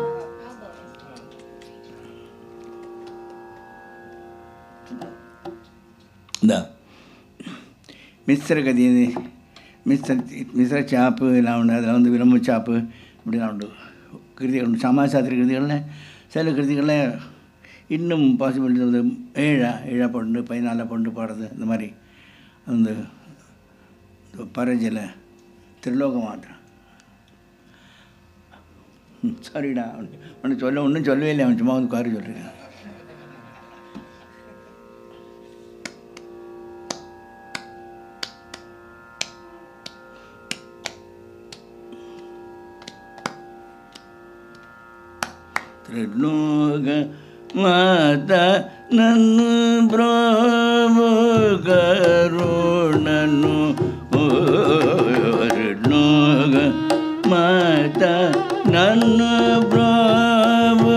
மிஸ்ர கதி மிஸ்ர மிஸ்ர சாப்பு எல்லாம் உண்டு. அதில் வந்து விளம்பு சாப்பு இப்படிலாம் உண்டு. கிருதிகள் உண்டு. சமாசாத்திர கிருதிகளில் சில கிருதிகளில் இன்னும் பாசிபிலிட்டி வந்து ஏழா ஏழா பொண்டு பதினாலா பொண்டு பாடுறது இந்த மாதிரி அந்த பரஜல திருலோக மாற்றம். சாரிடா ஒன்று சொல்ல ஒன்றும் சொல்லவே இல்லை. அவன் சும்மா வந்து காரி சொல்லியிருக்கேன். திருலோக மாதா நன்னு பிரபு கருணನು திருலೋக ಮಾತಾ ನನ್ನ ಪ್ರಭು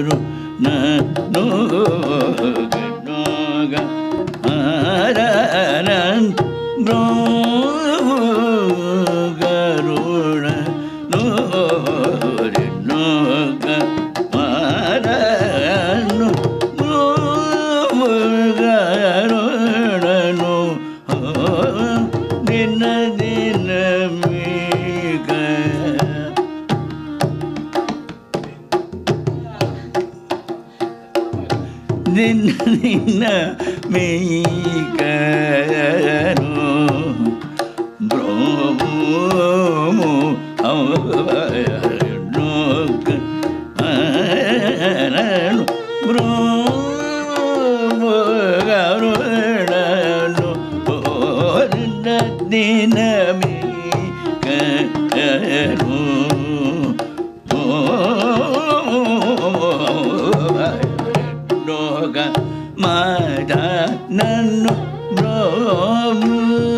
ಕರುಣನು ಗಣೋಗ ಆರಾಧನ கருண நோரி நோக மாரனு கருணனு தின தின மிக தின தின மிகனு ப்ரோமோ அவனோக அனு ப்ரோமோ கருணனு ஓர்ன தினமே கனு ஓக மாத நன்னு ப்ரோமோ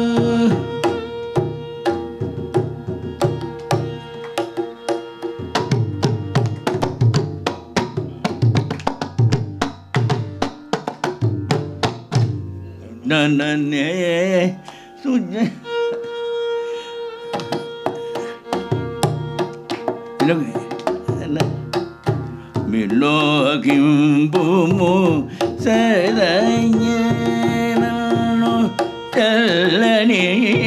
நனே சுஜ மிலோகிம் பூமு சதஞனோ தல்லனே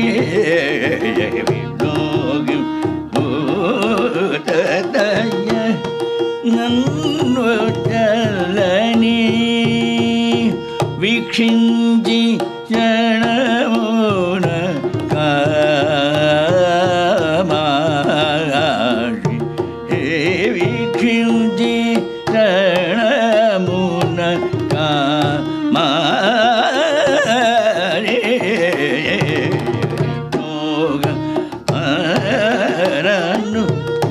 மிலோகிம் பூததய நன்னோ தல்லனே வீக்ஷிஞ்சி ஜனமோன காமாஷி ஹே வீக்ஷிஞ்சி ஜனமோன காமாரே நோக அரனு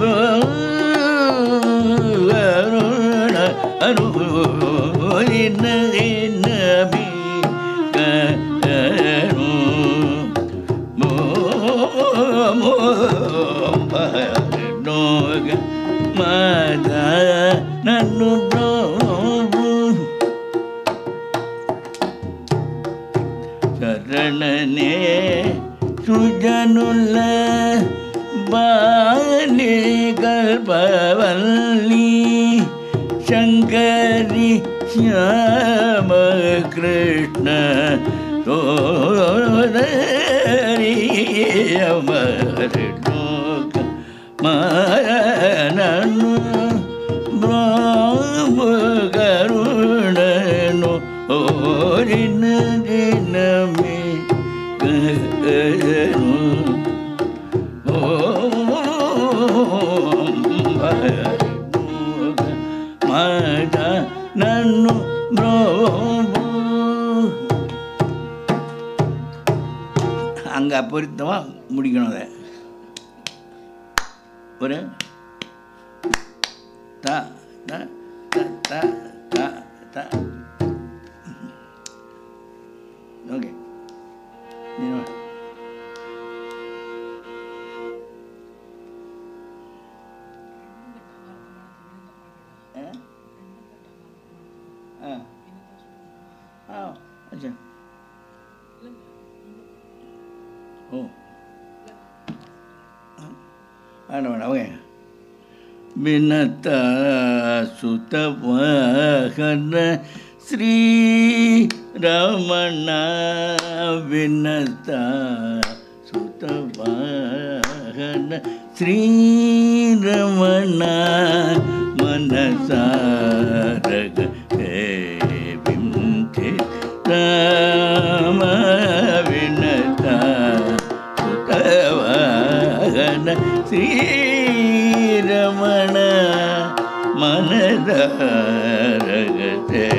கருண அனு நோக மாத நன்னு சரணனே சுஜனுல்ல பாலி கல்பவல்லி சங்கரி ಶ್ಯಾಮ ಕೃಷ್ಣ ಸೋದರಿ ಅಮರನೋಕ ಮಾರನನು ಬ್ರಹ್ಮ ಕರುಣನು ಓರಿನ ದಿನಮೇ ಕರು ಓಂ ಮಾಡ நன்னு ப்ரோமோ அங்கே பொருத்தமாக முடிக்கணும். அதை ஒரு த த த த த ஓகே. हाँ अच्छा ओ வேண்டாம் வேண்டாம் ஓகே. வினதா சுதவாகன ஸ்ரீ ரமண வினதா சுதவாகன ஸ்ரீ ரமண மனசாரக ராம வினதா சுதவாகன ஸ்ரீரமண மனதாரகதே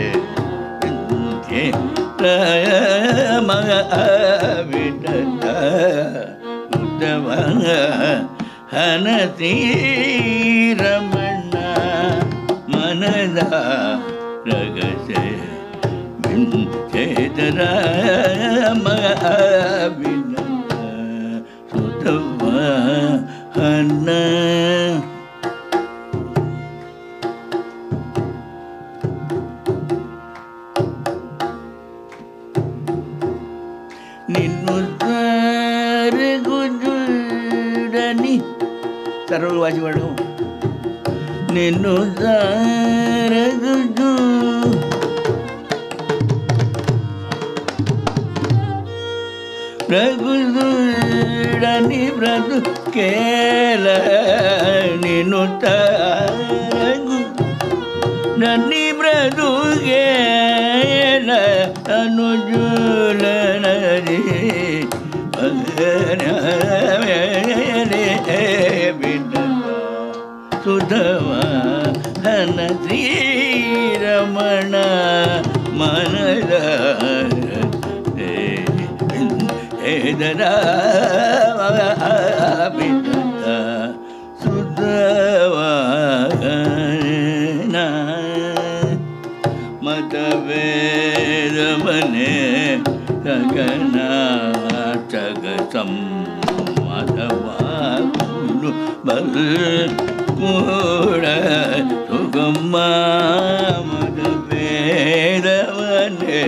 ராம வினதா சுதவாகன ஸ்ரீரமண மனதாரகதே சேதராம வினதா சுதவாகன நின்னுத்த நீ சரவல் வாசி பாடும் நின்னு தாரகுஜு பிரகுடனி பிரது கேல நின்னு தாரகு நன்னி பிரது கேல அனுஜுல நரி சுதவா ஹன ஸ்ரீரமண மனத சுதவா மத வேதமனே சகநாடகம் மதவாகுலு பல் கூட சுகம்மா மத வேதமனே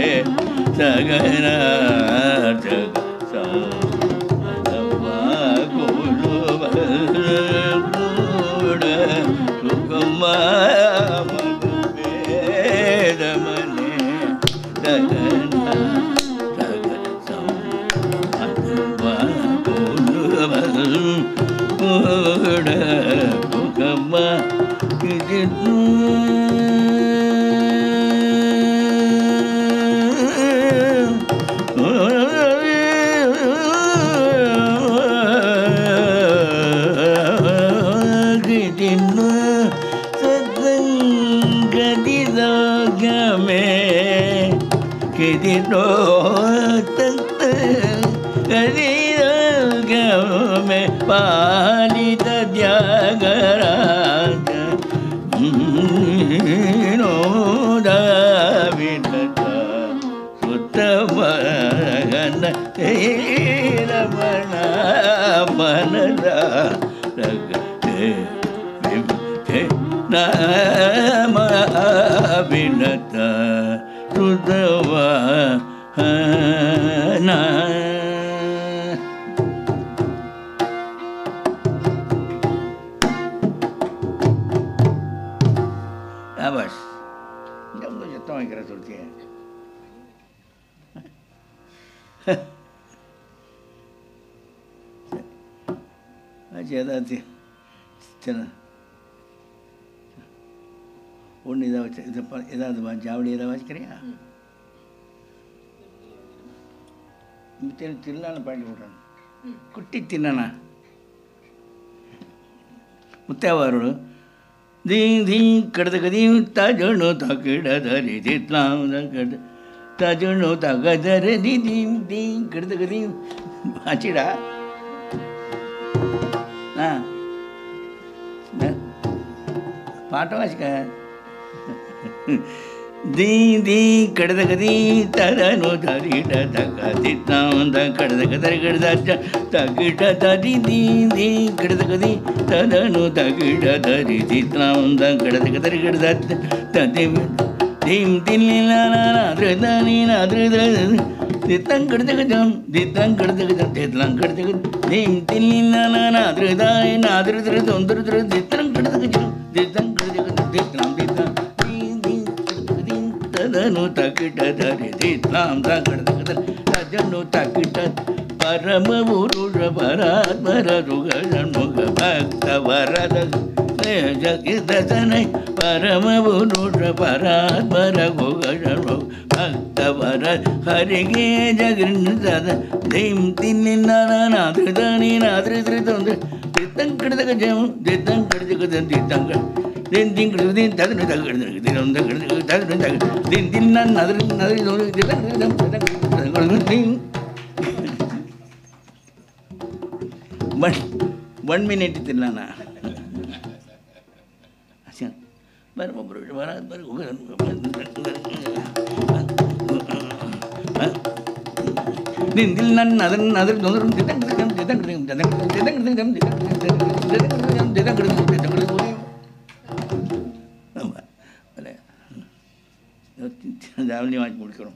சகநாடகம் மதவாகுலு பல் கூட சுகம்மா மத வேதமனே சகநாடகம் கூட சுகம்மா சதங்கதிதோகமே கிதினோ தத்த கதிதோகமே பாலித தியாகராஜ நோதாவிடத சுத்தமகன ரமண மனத நாம அபிநத சுதவா बस जब तो जत्ता ही करा सुनती है अच्छा थी चलो ஒன்று இதை வச்சு இது ஏதாவது ஜாவடி ஏதாவது வச்சுக்கிறியா திருநாள் பாடி விட்றாங்க குட்டி தின்னா முத்தேவாரோடு दीं दीं कड़दगदीं तजनो तकड़दरे दित्लां कड़ तजनो तगदरे दी दीं दीं कड़दगदीं वाचिड़ा हाँ पाठ वाचका दीं दीं कड़दगदीं तजनो तरीड़ तगदित्लां तकड़दगदरे कड़दज तगिड़ तरी दीं दीं कड़दगदीं तदनु तगिड़ तरी दित्लां तगड़दगदरे कड़दज तदिम दीं तिल्लिलाना नाद्रदानीना नाद्रद दित्तं कड़दगजं दित्तं कड़दगजं दित्लां कड़दगज दीं तिल्लिलाना नाद्रदाय नाद्रद्र दोंद्रद्र दित्तं कड़दगजं दित्तं कड़दगजं दित्लां दित्तं तदनु तकिट धरि दित्लां तगड़दगदरे तजनु तकिट परम पुरुष परात्पर रुगमुख भक्त वरद जगिदनै परम पुरुष परात्पर गुगमुख भक्त वरद हरिगे जगन्नद दीं तिन्निनानाद्रदानी नाद्रद्रदोन्द्र दित्तं कड़दगजं दित्तं कड़दगजं दित्तं दिन दिन दिन तद न तग दिन दिन तग तग दिन दिन न नदर नदर दोन दिन दिन वन वन मिनट तिल्लाना अच्छा बर बर बर बर दिन दिन न नदर नदर दोन दिन दिन दिन दिन दिन दिन जावली वाच बोल करो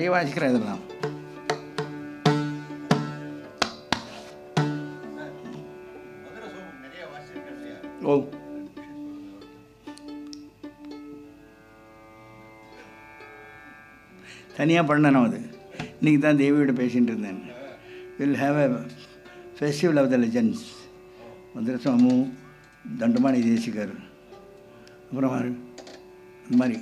நிறைய வாசிக்கிறேன் இதெல்லாம். ஓ தனியாக பண்ணணும். அது இன்றைக்கி தான் தேவியோட பேசிகிட்டு இருந்தேன். Will have a festival of the legends. மதுரசாமு, தண்டமாணி தேசிகர், அப்புறம் அந்த மாதிரி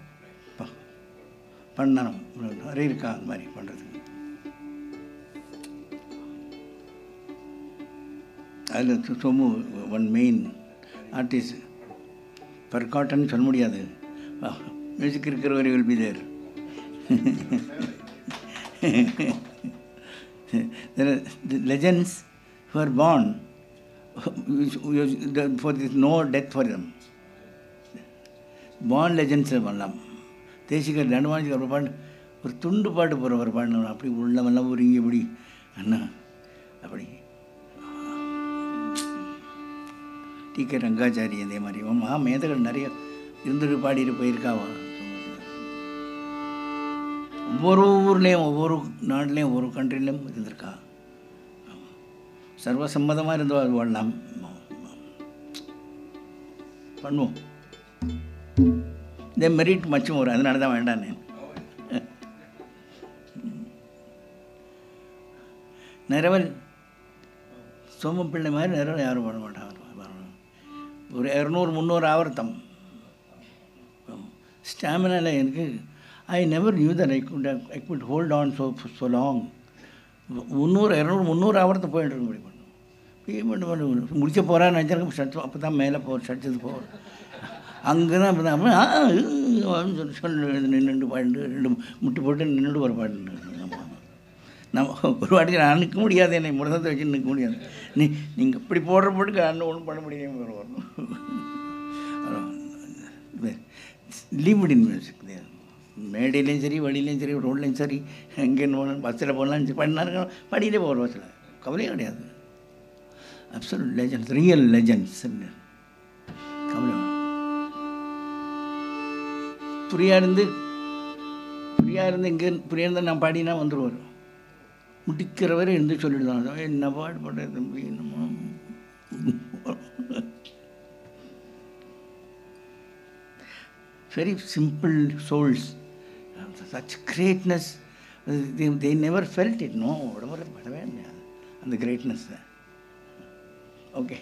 பண்ணணும். நிறைய இருக்கா அந்த மாதிரி பண்ணுறதுக்கு. அதில் சோமு ஒன் மெயின் ஆர்டிஸ்ட். பர்காட்டன்னு சொல்ல முடியாது. மியூசிக் இருக்கிறவரை will be there. There are the legends who are born for this no death for them. Born legends பண்ணலாம். தேசிகர் தண்டவாணிக்கு ஒரு பாட்டு, ஒரு துண்டு பாட்டு போகிற ஒரு பாட்டு, அப்படி உள்ளவெல்லாம் ஒரு இங்கே இப்படி அண்ணா அப்படி. டி கே ரங்காச்சாரி அதே மாதிரி மா மேதைகள் நிறைய இருந்துட்டு பாடிட்டு போயிருக்காவா. ஒவ்வொரு ஊர்லேயும் ஒவ்வொரு நாட்டிலையும் ஒவ்வொரு கண்ட்ரிலையும் இருந்திருக்கா. சர்வசம்மதமாக இருந்தோ அது வாழலாம். பண்ணுவோம். இந்த மெரிட் மச்சும் வரும். அதனால தான் வேண்டாம். நான் நிறவல் சோமப்பிள்ளை மாதிரி நிறவல் யாரும் பண்ண மாட்டாங்க. ஒரு இரநூறு முந்நூறு ஆவர்த்தம் ஸ்டாமினாவில் எனக்கு I never knew that I could I could hold on so so long. முந்நூறு இரநூறு முந்நூறு ஆவர்த்தம் போயிட்டு இருக்க முடியும். இப்படி பண்ண முடிச்ச போகிறான்னு நினச்சிருக்க ஷர்ட் அப்போ தான் மேலே போ ஷர்ட்ஸது போகிறோம். அங்கே தான் அப்போ தான் சொல்லி சொல்லி நின்று பாட்டு ரெண்டு முட்டி போட்டு நின்றுட்டு ஒரு பாட்டு. நம்ம ஒரு வாட்டி நான் நிற்க முடியாது. என்னை முடத்தை வச்சு நிற்க முடியாது. நீ நீங்கள் இப்படி போடுற போட்டுக்கு அண்ணன் ஒன்றும் பண்ண முடியாமல் வரணும். Lived in music. மேடையிலையும் சரி, வழியிலையும் சரி, ரோட்லேயும் சரி, எங்கே போகணும், பஸ்ஸில் போகலாம் சரி, பண்ணினாருங்க படியிலே போகிற பஸ்ஸில் கவலையே கிடையாது. Absolute legends, real legends. கவலை புரியா இருந்து புரியா இருந்து இங்கே புரியா இருந்தால் நான் பாடினா வந்துடுவார். முடிக்கிறவரை இருந்து சொல்லிடுவாங்க, என்ன பாடு பாடுற தம்பி என்னமோ. Very simple souls, such greatness, they, they never felt it. No, whatever, whatever, and the greatness. Okay.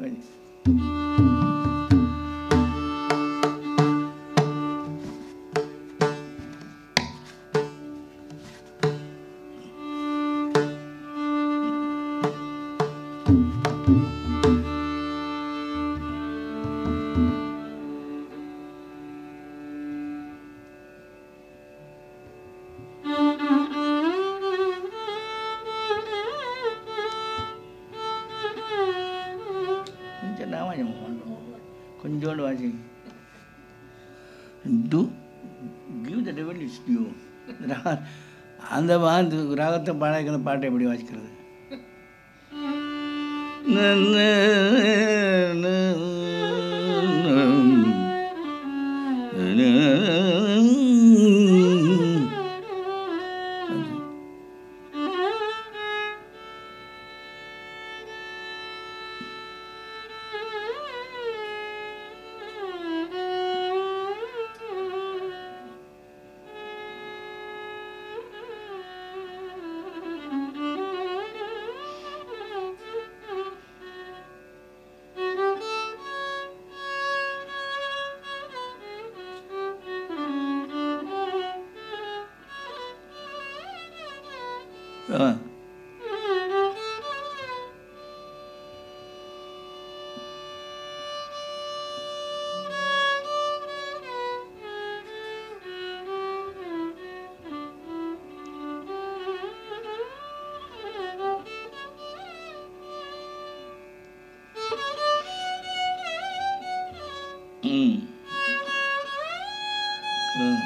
கொஞ்சோண்டு வாசி. To give the devil is due. அந்த மாதிரி ராகத்தை பாடாக்கிற பாட்டை எப்படி வாசிக்கிறது? ஆ ம் ம்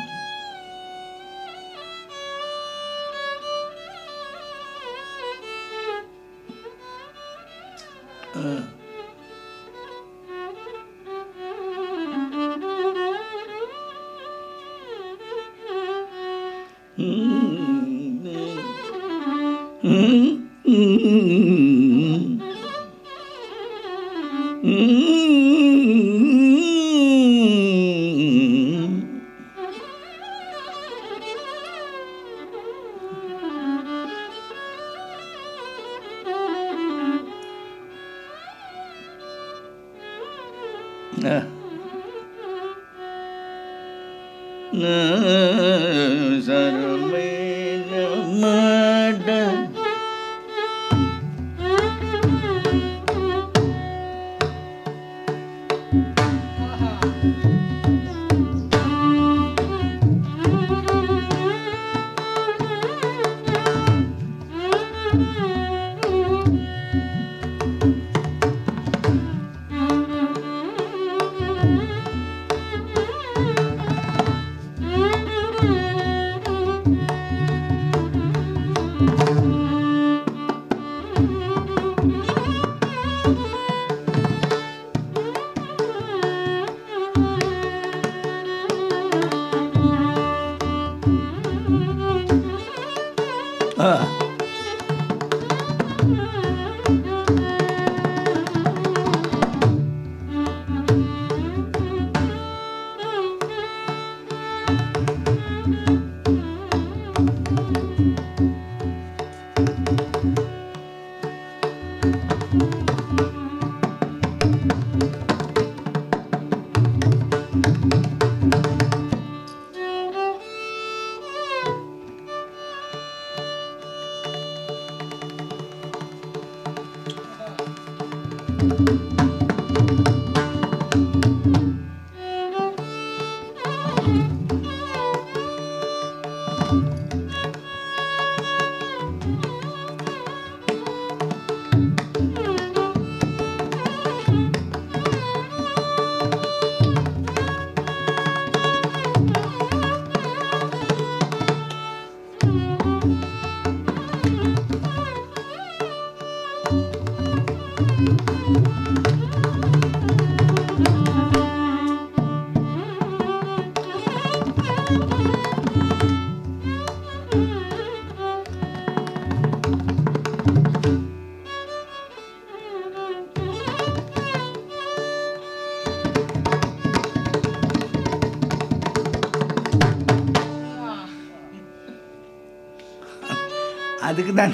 அதுக்கு தான்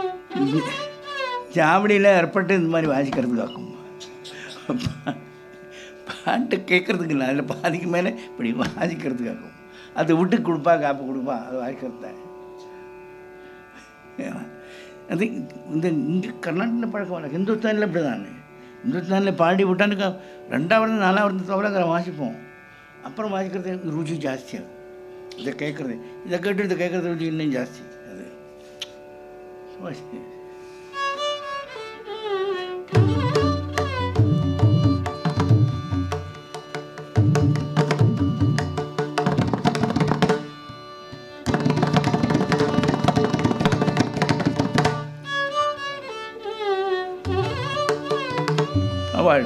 ஜாவடியில் ஏற்பட்டு இந்த மாதிரி வாசிக்கிறதுக்காகும். பாட்டு கேட்குறதுக்கு இல்லை, அதில் பாதிக்கு மேலே இப்படி வாசிக்கிறதுக்காகும். அது விட்டு கொடுப்பா காப்பு கொடுப்பா அது வாசிக்கிறது தான். அது இந்த இங்கே கர்நாடகில் பழக்கம் இல்லை, ஹிந்துஸ்தானில் இப்படி தான். ஹிந்துஸ்தானில் பாடி விட்டானுக்கு ரெண்டாவது நாலாவது தவிர வாசிப்போம். அப்புறம் வாசிக்கிறது ருச்சி ஜாஸ்தியாகும். இதை கேட்குறது இதை கேட்டு இதை கேட்குறது ருச்சி இன்னும் ஜாஸ்தி. அது அவள்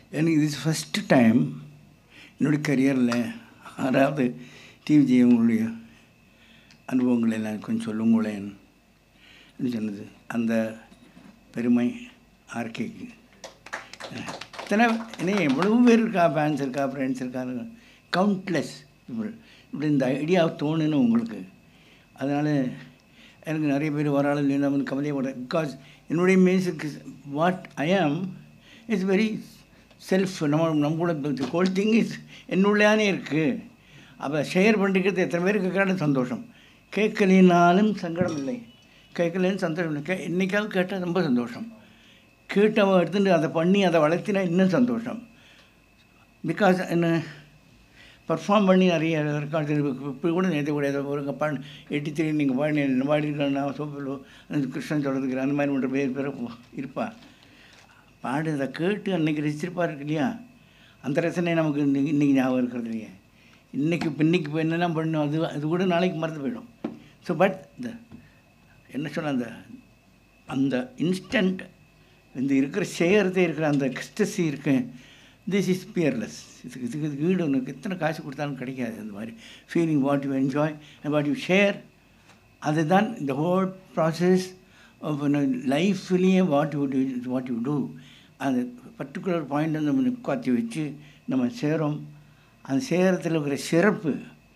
எனக்கு இது ஃபஸ்ட்டு டைம் என்னுடைய கரியரில் அதாவது டிவிஜி உங்களுடைய அனுபவங்களை எல்லாம் கொஞ்சம் சொல்லுங்களேன் சொன்னது. அந்த பெருமை ஆர்கேக்கு. இத்தனை என்ன எவ்வளவு பேர் இருக்கா, ஃபேன்ஸ் இருக்கா, ஃப்ரெண்ட்ஸ் இருக்காங்க, கவுண்ட்லெஸ் இப்படி இப்படி இந்த ஐடியா தோணுன்னு உங்களுக்கு. அதனால் எனக்கு நிறைய பேர் வராலும் இல்லைன்னா வந்து கவலையப்பட. பிகாஸ் என்னுடைய music what I am it's very self. நம்ம நம்ம கூட ஹோல் திங் இஸ் என்னுள்ளானே இருக்குது. அப்போ ஷேர் பண்ணிக்கிறது எத்தனை பேருக்கு கேட்டாலும் சந்தோஷம், கேட்கலினாலும் சங்கடம் இல்லை, கேட்கலன்னு சந்தோஷம் இல்லை. கே என்றைக்காவது கேட்டால் ரொம்ப சந்தோஷம், கேட்டவன் எடுத்துட்டு அதை பண்ணி அதை வளர்த்தினா இன்னும் சந்தோஷம். பிகாஸ் என்ன பர்ஃபார்ம் பண்ணி நிறைய ரெக்கார்டு இப்போ கூட நேற்று கூட ஒரு பா எயிட்டி த்ரீ நீங்கள் பாடி பாடிருக்கேன் நான் சோப்பிலோ அந்த கிருஷ்ணன் சொல்கிறதுக்கு அந்த மாதிரி ஒன்று பேர் பேர் இருப்பா பாடு. அதை கேட்டு அன்றைக்கி ரசிச்சிருப்பா இருக்கு இல்லையா, அந்த ரசனை நமக்கு இன்றைக்கி இன்றைக்கி ஞாபகம் இருக்கிறது இல்லையா. இன்றைக்கி இப்போ இன்றைக்கி இப்போ என்னெல்லாம் பண்ணணும் அது அது கூட நாளைக்கு மறந்து போயிடும். ஸோ பட் இந்த என்ன சொல்ல அந்த அந்த இன்ஸ்டன்ட் இந்த இருக்கிற செய்கிறதே இருக்கிற அந்த எக்ஸ்டசி இருக்கு, திஸ் இஸ் பியர்லெஸ். இதுக்கு இதுக்கு இதுக்கு வீடு உனக்கு எத்தனை காசு கொடுத்தாலும் கிடைக்காது. அந்த மாதிரி feeling what you enjoy and what you share, அதுதான் இந்த ஹோல் ப்ராசஸ் ஆஃப் லைஃப்லேயே what you do what you do. அந்த பர்டிகுலர் பாயிண்ட் வந்து நம்ம உட்காத்தி வச்சு நம்ம சேரோம். அந்த சேரத்தில் இருக்கிற சிறப்பு,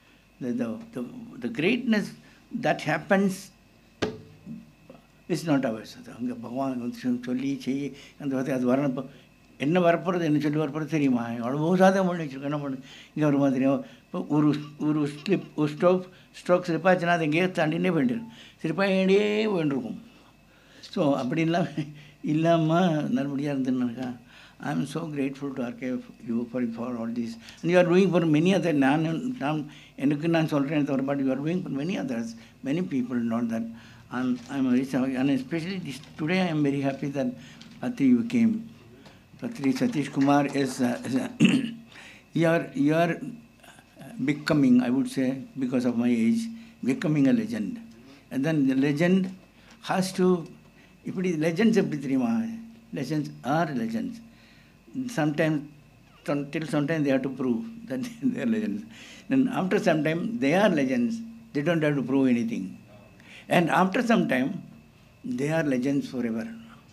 the greatness that happens it's not ours. அது அங்கே பகவான் வந்து சொல்லி செய்ய அந்த வார்த்தை அது வரணும். இப்போ என்ன வரப்போகிறது என்ன சொல்லி வரப்போகிறது தெரியுமா, எவ்வளோ சாதகம் பண்ணி வச்சுருக்கேன். என்ன பண்ணு இங்கே ஒரு மாதிரியும் இப்போ ஒரு ஒரு ஸ்லிப் ஒரு ஸ்ட்ரோக் ஸ்ட்ரோக் ஸ்லிப்பாச்சுன்னா அது எங்கேயோ தாண்டினே போயிட்டு ஸ்லிப்பாகிட்டே போயிட்டுருக்கும். ஸோ அப்படின்லாம் இல்லாமல் நல்லபடியாக இருந்துன்னாக்கா I am so grateful to R K you for for all this, and you are doing for many other. நான் நான் எனக்கு நான் சொல்கிறேன் தவிர, but you are doing for many others, many people, not that. And I am very sorry, and especially this, today I am very happy that Patri you came. Patri Satish Kumar is, uh, is uh, you are you are becoming, I would say, because of my age, becoming a legend. And then the legend has to, இப்படி legends எப்படி தெரியுமா, legends are legends. Sometimes, till sometimes they have to prove that they are legends. Then after some time, they are legends. They don't have to prove anything. And after some time, they are legends forever.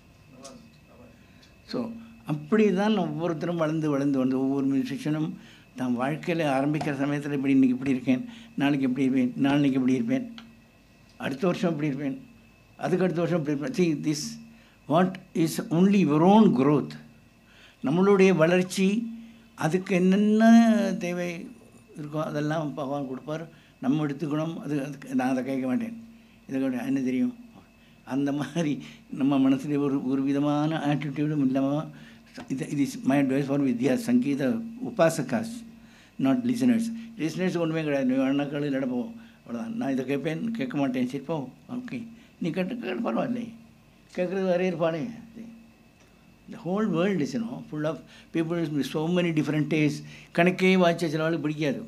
So, அப்படி தான் ஒவ்வொருத்தரும் வளர்ந்து வளர்ந்து வந்து ஒவ்வொரு மியூசிஷியனும் தான் வாழ்க்கையில் ஆரம்பிக்கிற சமயத்தில் இப்படி இன்றைக்கி இப்படி இருக்கேன், நாளைக்கு எப்படி இருப்பேன், நாளைக்கு எப்படி இருப்பேன், அடுத்த வருஷம் எப்படி இருப்பேன், அதுக்கு அடுத்த வருஷம் எப்படி இருப்பேன். See, this what is only your own growth. நம்மளுடைய வளர்ச்சி, அதுக்கு என்னென்ன தேவை இருக்கோ அதெல்லாம் பகவான் கொடுப்பார். நம்ம எடுத்துக்கணும். அது அதுக்கு நான் அதை கேட்க மாட்டேன், இதை கேட்ட என்ன தெரியும். அந்த மாதிரி நம்ம மனசில் ஒரு ஒரு விதமான ஆட்டிடியூடும் இல்லாமல், இது இது இஸ் மை அட்வைஸ் ஃபார் வித்யா சங்கீத உபாசகாஸ், நாட் லிசனர்ஸ். லிசனர்ஸ் ஒன்றுமே கிடையாது, அண்ணாக்கள் நடப்போம் அவ்வளோதான். நான் இதை கேட்பேன், கேட்க மாட்டேன், சரி போ ஓகே, நீ கேட்டு கேட்டு பரவாயில்லை, கேட்குறது வேறே இருப்பானே. The whole world is, you know, full of people with so many different tastes. கணக்கே வாய்ச்ச சில ஆளுக்கு பிடிக்காது.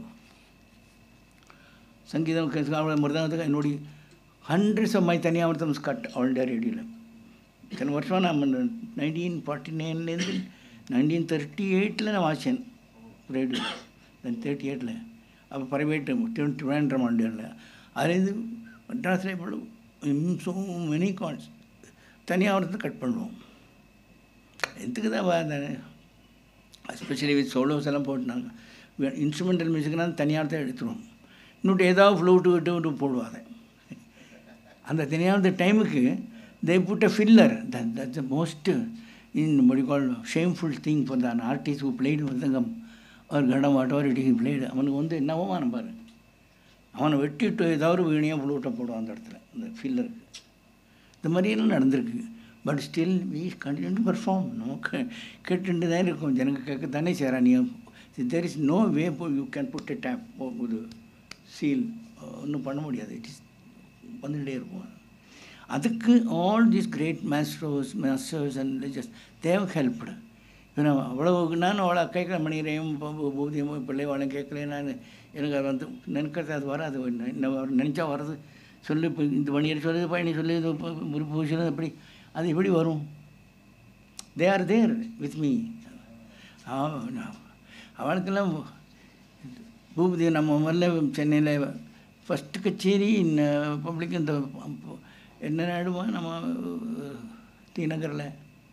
சங்கீதம் மிருதங்கத்துக்கு என்னுடைய ஹண்ட்ரட்ஸ் ஆஃப் மை தனியாவர்த்தம் கட் ஆல் டே ரேடியோவில். இத்தனை வருஷம் நான் நைன்டீன் ஃபார்ட்டி நைன்லேருந்து நைன்டீன் தேர்ட்டி எயிட்டில் நான் வாசித்தேன் ரேடியோ. தென் தேர்ட்டி எயிட்டில் அப்போ ப்ரைவேட்டு டுவெண்ட்டி வேண்ட்ரம் ஆண்டியில் அதுலேருந்து மெட்ராஸில் இவ்வளோ ஸோ மெனி கால்ஸ் தனியாவர்த்தத்தை கட் பண்ணுவோம். எதுக்கு தான் தானே, எஸ்பெஷலி வித் சோலோஸ் எல்லாம் போட்டுனாங்க. இன்ஸ்ட்ருமெண்டல் மியூசிக்னால் தனியார்த்தை எடுத்துருவோம். இன்னொட்டு ஏதாவது ஃப்ளூட்டு விட்டு விட்டு போடுவாங்க. அந்த தனியார்த்த டைமுக்கு they put a filler. That that's the most in what you call shameful thing for an artist who played mridangam ஒரு கடம் whatever it is played. அவனுக்கு வந்து என்னவோ பாரு, அவனை வெட்டிட்டு ஏதாவது வீணையாக ஃப்ளூட்டை போடுவான் அந்த இடத்துல, அந்த ஃபில்லருக்கு. இந்த மாதிரியெல்லாம் நடந்திருக்கு. But still we continue to perform. நமக்கு கேட்டுட்டு தான் இருக்கும், ஜனங்க கேட்க தானே சேரா. நீ there is no way you can put a tape ஒரு சீல், ஒன்றும் பண்ண முடியாது. இட் இஸ் வந்துகிட்டே இருக்கும். அதுக்கு all these great masters masters and religious they helped. ஏன்னா அவ்வளவு நான் அவ்வளோ கேட்குற மணிகரையும் பூதியமோ பிள்ளைவாளும் கேட்கல. நான் எனக்கு அது வந்து நினைக்கிறது அது வர அது நினச்சா வர்றது சொல்லு. இப்போ இந்த மணியரை சொல்லுது, பயணி சொல்லு, இது ஒரு பூஷணம் எப்படி அது எப்படி வரும்? They are there with me. அவளுக்கெல்லாம் பூபதி நம்ம முதல்ல சென்னையில் ஃபஸ்ட்டு கச்சேரி பப்ளிக் இந்த என்ன நாடுமா நம்ம டி நகரில்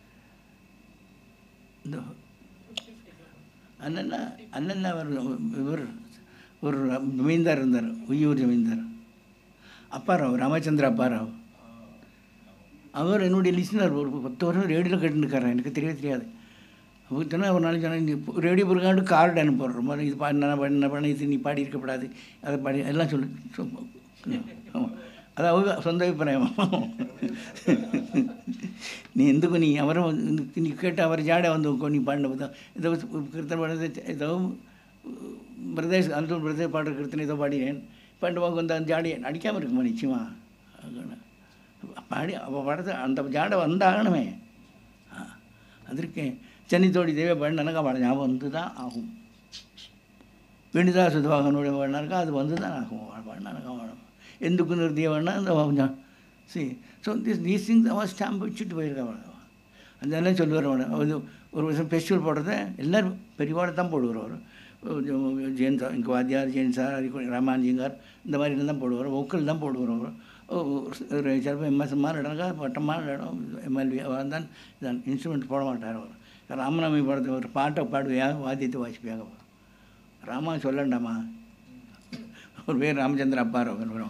இந்த அண்ணா அண்ணா அவர் இவர் ஒரு ஜமீன்தார் இருந்தார், உய்யூர் ஜமீன்தார் அப்பாராவ், ராமச்சந்திர அப்பாராவ். அவர் என்னுடைய லிஸ்னர். ஒரு பத்து வருஷம் ரேடியோவில் கேட்டுருக்காரு, எனக்கு தெரியவே தெரியாது. அவருக்கு சொன்னால் ஒரு நாளைக்கு சொன்னால் நீ ரேடியோ பிறகாண்டு கார்டு அனுப்புகிறோம், இது பா என்ன பண்ண பண்ண இது நீ பாடி இருக்கப்படாது, அதை பாடி எல்லாம் சொல்லு. ஆமாம், அது அவங்க சொந்த அபிப்பிராயம். நீ எந்துக்கும் நீ அவரை நீ கேட்டு அவர் ஜாடை வந்து நீ பாடின ஏதோ கீர்த்தனை பாடுறது, ஏதோ பிரதேஷ் அந்த பிரதேச பாடுற கீர்த்தனை ஏதோ பாடினேன், பாண்டு வாங்க வந்து அந்த ஜாடியை அடிக்காமல் இருக்குமா நிச்சயமா பாடி அவள் பாடுறது அந்த ஜாடை வந்தாகணுமே. ஆ அதற்கே சென்னை தோடி தேவை பாடினாக்கா பாட ஞாபகம் வந்து தான் ஆகும். வேணிதா சுதவாகனுடைய பாடினாக்கா அது வந்து தான் ஆகும். பாடினாக்கா பாடும் எந்துக்கு நிறுத்திய வேணா அந்த சரி. ஸோ திஸ் தீஸ் திங்ஸ் அவன் ஸ்டாம்ப் வச்சுட்டு போயிருக்கா. அதெல்லாம் சொல்லுவார். அது ஒரு வருஷம் ஃபெஸ்டிவல் போடுறத எல்லோரும் பெரியவாட தான் போடுவார். அவர் ஜெயின் சார், இங்கே வாத்தியார் ஜெயின் சார், ராமான்ஜிங்கார் இந்த மாதிரி தான் போடுவார். ஒக்கல் தான் போடுவார். ஒரு சிலப்போ எம்எஸ்எம்மார் இடம்க்கா பட்டமான இடம் எம்எல்வி அவர் தான் இதான் இன்ஸ்ட்ருமெண்ட் போட மாட்டார். அவர் ராமநாமி படத்தை ஒரு பாட்டை பாடுவியா, வாத்தியத்தை வாசிப்பியாக. ராமா சொல்லண்டாமா, ஒரு பேர் ராமச்சந்திர அப்பார் வரும்.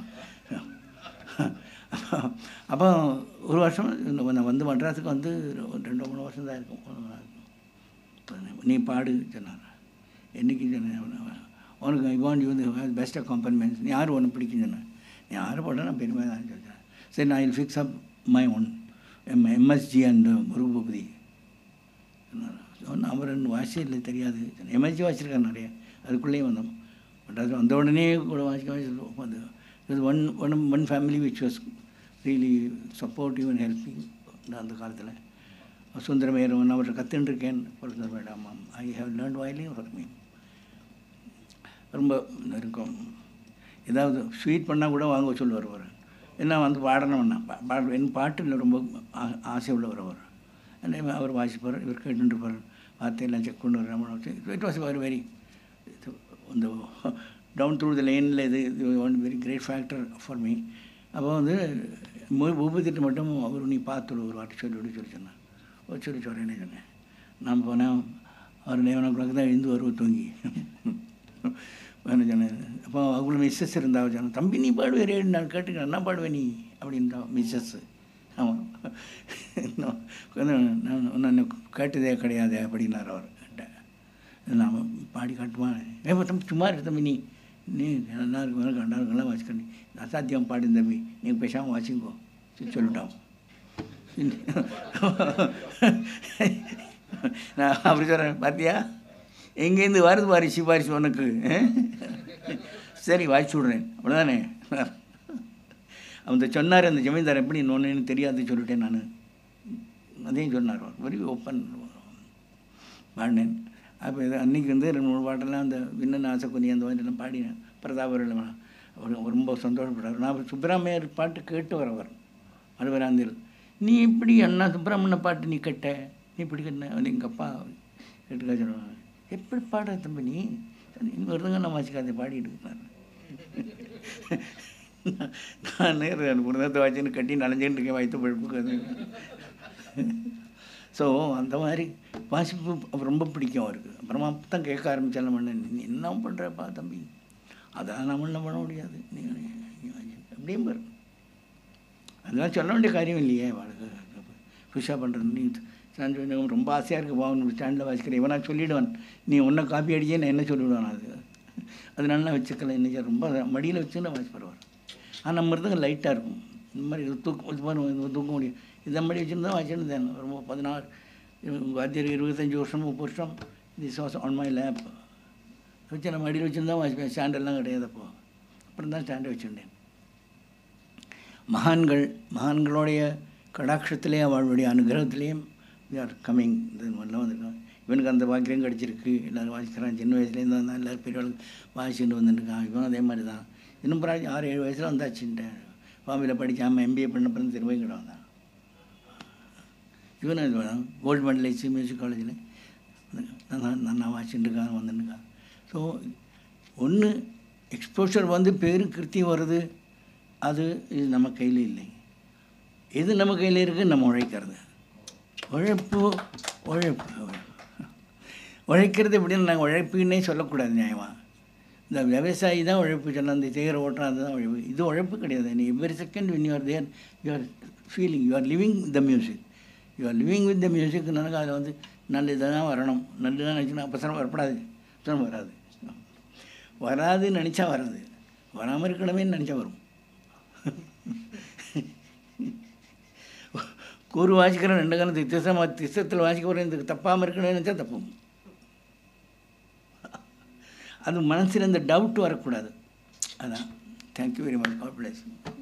அப்போ ஒரு வருஷம் நான் வந்து மெட்ராஸுக்கு வந்து ரெண்டு மூணு வருஷம் தான் இருக்கும். நீ பாடு சொன்னார். என்றைக்கு சொன்னேன் உனக்கு ஐ வாண்ட் யூ வந்து பெஸ்ட் அக்காம்பனிமெண்ட்ஸ், நீ யார் ஒன்று பிடிக்கும் சொன்னேன். நீ யார் போட்டால் நான் பெருமையாக தான் சொல்கிறேன். சரி நான் I'll fix up my own M MSG and Murugaboopathi சொன்னால் அவர் ரெண்டு வாசியில் தெரியாது. எம்எஸ்ஜி வாசிச்சிருக்காரு நிறைய, அதுக்குள்ளேயும் வந்தோம். பட் அது வந்த உடனே கூட வாசிக்க வாசிப்போம். அது இது one one one family which was really supportive and helping அந்த காலத்தில். சுந்தரமேரவன் அவரை கற்றுருக்கேன். பொருத்தர் வேண்டாமாம் I have learnt violin for me. ரொம்ப இருக்கும். ஏதாவது ஸ்வீட் பண்ணால் கூட வாங்க சொல்லுவார் அவர். என்ன வந்து பாடணும்னா பா என் பாட்டில் ரொம்ப ஆசை உள்ளவர் அவர். அவர் வாசிப்பார், இவர் கேட்டுருப்பார், வார்த்தையெல்லாம் செக் பண்ணி வர. இட் வாஸ் வெரி வெரி இந்த டவுன் த்ரூ த லைனில் இது one very great factor for me. அப்போ வந்து பூபதிட்டு மட்டும் அவர் நீ பார்த்துடு ஒரு வாட்டி சொல்லி விட சொல்லி சொன்னார். ஒரு சொல்லி சொல்கிறேன்னே சொன்னேன். நான் போனேன், அவர் லெவன் ஓ கிளாக் தான் எழுந்து வருவோம் தூங்கி. வேணும் சொன்னேன். அப்போ அவங்கள மிஸ்ஸஸ் இருந்தால் சொன்னேன், தம்பி நீ பாடுவேன் ரேடு நான் கேட்டுக்கிறேன், என்ன பாடுவேன் நீ அப்படின்ட்டா மிஸ்ஸஸ்ஸு. ஆமாம், நான் ஒன்று கேட்டதே கிடையாது அப்படின்னார் அவர். நான் பாடி காட்டுவான். ஏ தம்பி சும்மா இருக்கு தம்பி, நீ நீ நல்லா இருக்கு மேலே கண்டா இருக்கலாம் வாசிக்கணும், அசாத்தியம் பாடு தம்பி, நீங்கள் பேசாமல் வாசிங்கோ சொல்லிட்டான். நான் அப்படி சொல்கிறேன், பார்த்தியா எங்கேருந்து வருது பாரு சிபாரிசு உனக்கு, சரி வாசிச்சு விட்றேன் அவ்வளோதானே. அந்த சொன்னார் அந்த ஜமீன்தார், எப்படி இன்னொன்னு தெரியாது சொல்லிட்டேன் நான். அதையும் சொன்னார், வெரி ஓப்பன் பாடினேன். அப்போ இது அன்றைக்கி வந்து ரெண்டு மூணு பாட்டெல்லாம் அந்த விண்ணன் ஆசை கொஞ்சம் அந்த மாதிரிலாம் பாடினேன். பிரதாபர்கள் அவர் ரொம்ப சந்தோஷப்பட்டார். நான் சுப்பிரமணியர் பாட்டு கேட்டு வரவர் அலுவராந்தில். நீ இப்படி அண்ணா சுப்பிரமணிய பாட்டு நீ கேட்ட, நீ இப்படி கட்ட வந்து எங்கள் அப்பா கேட்டுக்கா சொல்லுவாங்க. எப்படி பாடுற தம்பி நீ, இன்னும் வருதுங்க நான் வாசிக்காத பாடிட்டு நான் நேரம் குடும்பத்தை வாசின்னு கட்டி நனைஞ்சுட்டு இருக்கேன் வயிற்று பழுப்புக்கு. அது ஸோ அந்த மாதிரி வாசிப்பு ரொம்ப பிடிக்கும் அவருக்கு. அப்புறமா தான் கேட்க ஆரம்பித்தாலும் பண்ண, நீ என்ன பண்ணுறப்பா தம்பி, அதான் நம்மளாம் பண்ண முடியாது நீ அப்படியே பாரு. அதெல்லாம் சொல்ல வேண்டிய காரியம் இல்லையே வாழ்க்கை புதுசாக பண்ணுறது. நீ ஸ்டாண்ட் ரொம்ப ஆசையாக இருக்குது பாவன் ஸ்டாண்டில் வாசிக்கிறேன், இவன் நான் சொல்லிவிடுவான், நீ ஒன்றை காப்பி அடிச்சே நான் என்ன சொல்லிவிடுவான். அது அதனால நான் வச்சுக்கல, இன்னைக்கு ரொம்ப மடியில் வச்சுன்னு வாசிப்படுவார். ஆனால் நம்ம இருந்தவங்க லைட்டாக இருக்கும், இந்த மாதிரி தூக்கம் தூக்க முடியும். இதை மாதிரி வச்சுருந்தா வாசிச்சுருந்தேன் ரொம்ப பதினாறு வாத்தியார் இருபத்தஞ்சி வருஷம் முப்பது வருஷம் this was on my lap வச்சு நான் மடியில் வச்சுருந்தா வாசிப்பேன். ஸ்டாண்டெல்லாம் கிடையாது. அப்போ அப்புறம் தான் ஸ்டாண்டை வச்சுருந்தேன். மகான்கள் மகான்களுடைய கடாட்சத்திலே அவளுடைய அனுகிரகத்திலேயும் வி ஆர் கம்மிங் இது மாதிரிலாம் வந்திருக்காங்க. இவனுக்கு அந்த பாக்கியம் கிடச்சிருக்கு, எல்லோரும் வாசிக்கிறான். சின்ன வயசுலேருந்து வந்தான், எல்லோரும் பெரியவளுக்கு வாசிச்சுட்டு வந்துட்டுருக்கான். இவன் அதே மாதிரி தான். இன்னும் பிராஜ் ஆறு ஏழு வயசில் வந்தாச்சுட்டேன். பாம்பியில் படிக்காமல் எம்பிஏ பண்ண பிறகு திரும்ப கிட்ட வந்தான். இவன் கோல்டு மெடலிஸ்ட் மியூசிக் காலேஜில் நான் நான் வாசிட்டுருக்கான் வந்துட்டுருக்கான். ஸோ ஒன்று எக்ஸ்போஷர் வந்து பேரு கிருத்தி வருது, அது இது நம்ம கையில் இல்லை. எது நம்ம கையில் இருக்குது? நம்ம உழைக்கிறது. உழைப்பு உழைப்பு உழைக்கிறது எப்படின்னு நாங்கள் உழைப்புன்னே சொல்லக்கூடாது நியாயமாக. இந்த விவசாயி தான் உழைப்பு சொன்னால், அந்த தேர் ஓட்டுறோம் அதுதான் உழைப்பு. இது உழைப்பு கிடையாது. நீ every second when you are there you are feeling, you are living the music, you are living with the music. எனக்கு அதில் வந்து நல்லது தான் வரணும், நல்லது தான் நினச்சினா அப்போ வரப்படாது, அப்போ வராது. வராதுன்னு நினச்சா வராது, வராமல் இருக்கணுமே நினச்சா வரும். கூறு வாசிக்கிறேன் ரெண்டு காலம் திசமாக திசத்தில் வாசிக்க போகிறேன், இதுக்கு தப்பாமல் இருக்கணும்னு நினச்சா தப்பும். அது மனசில் இந்த டவுட் வரக்கூடாது. அதான். Thank you very much. God plus.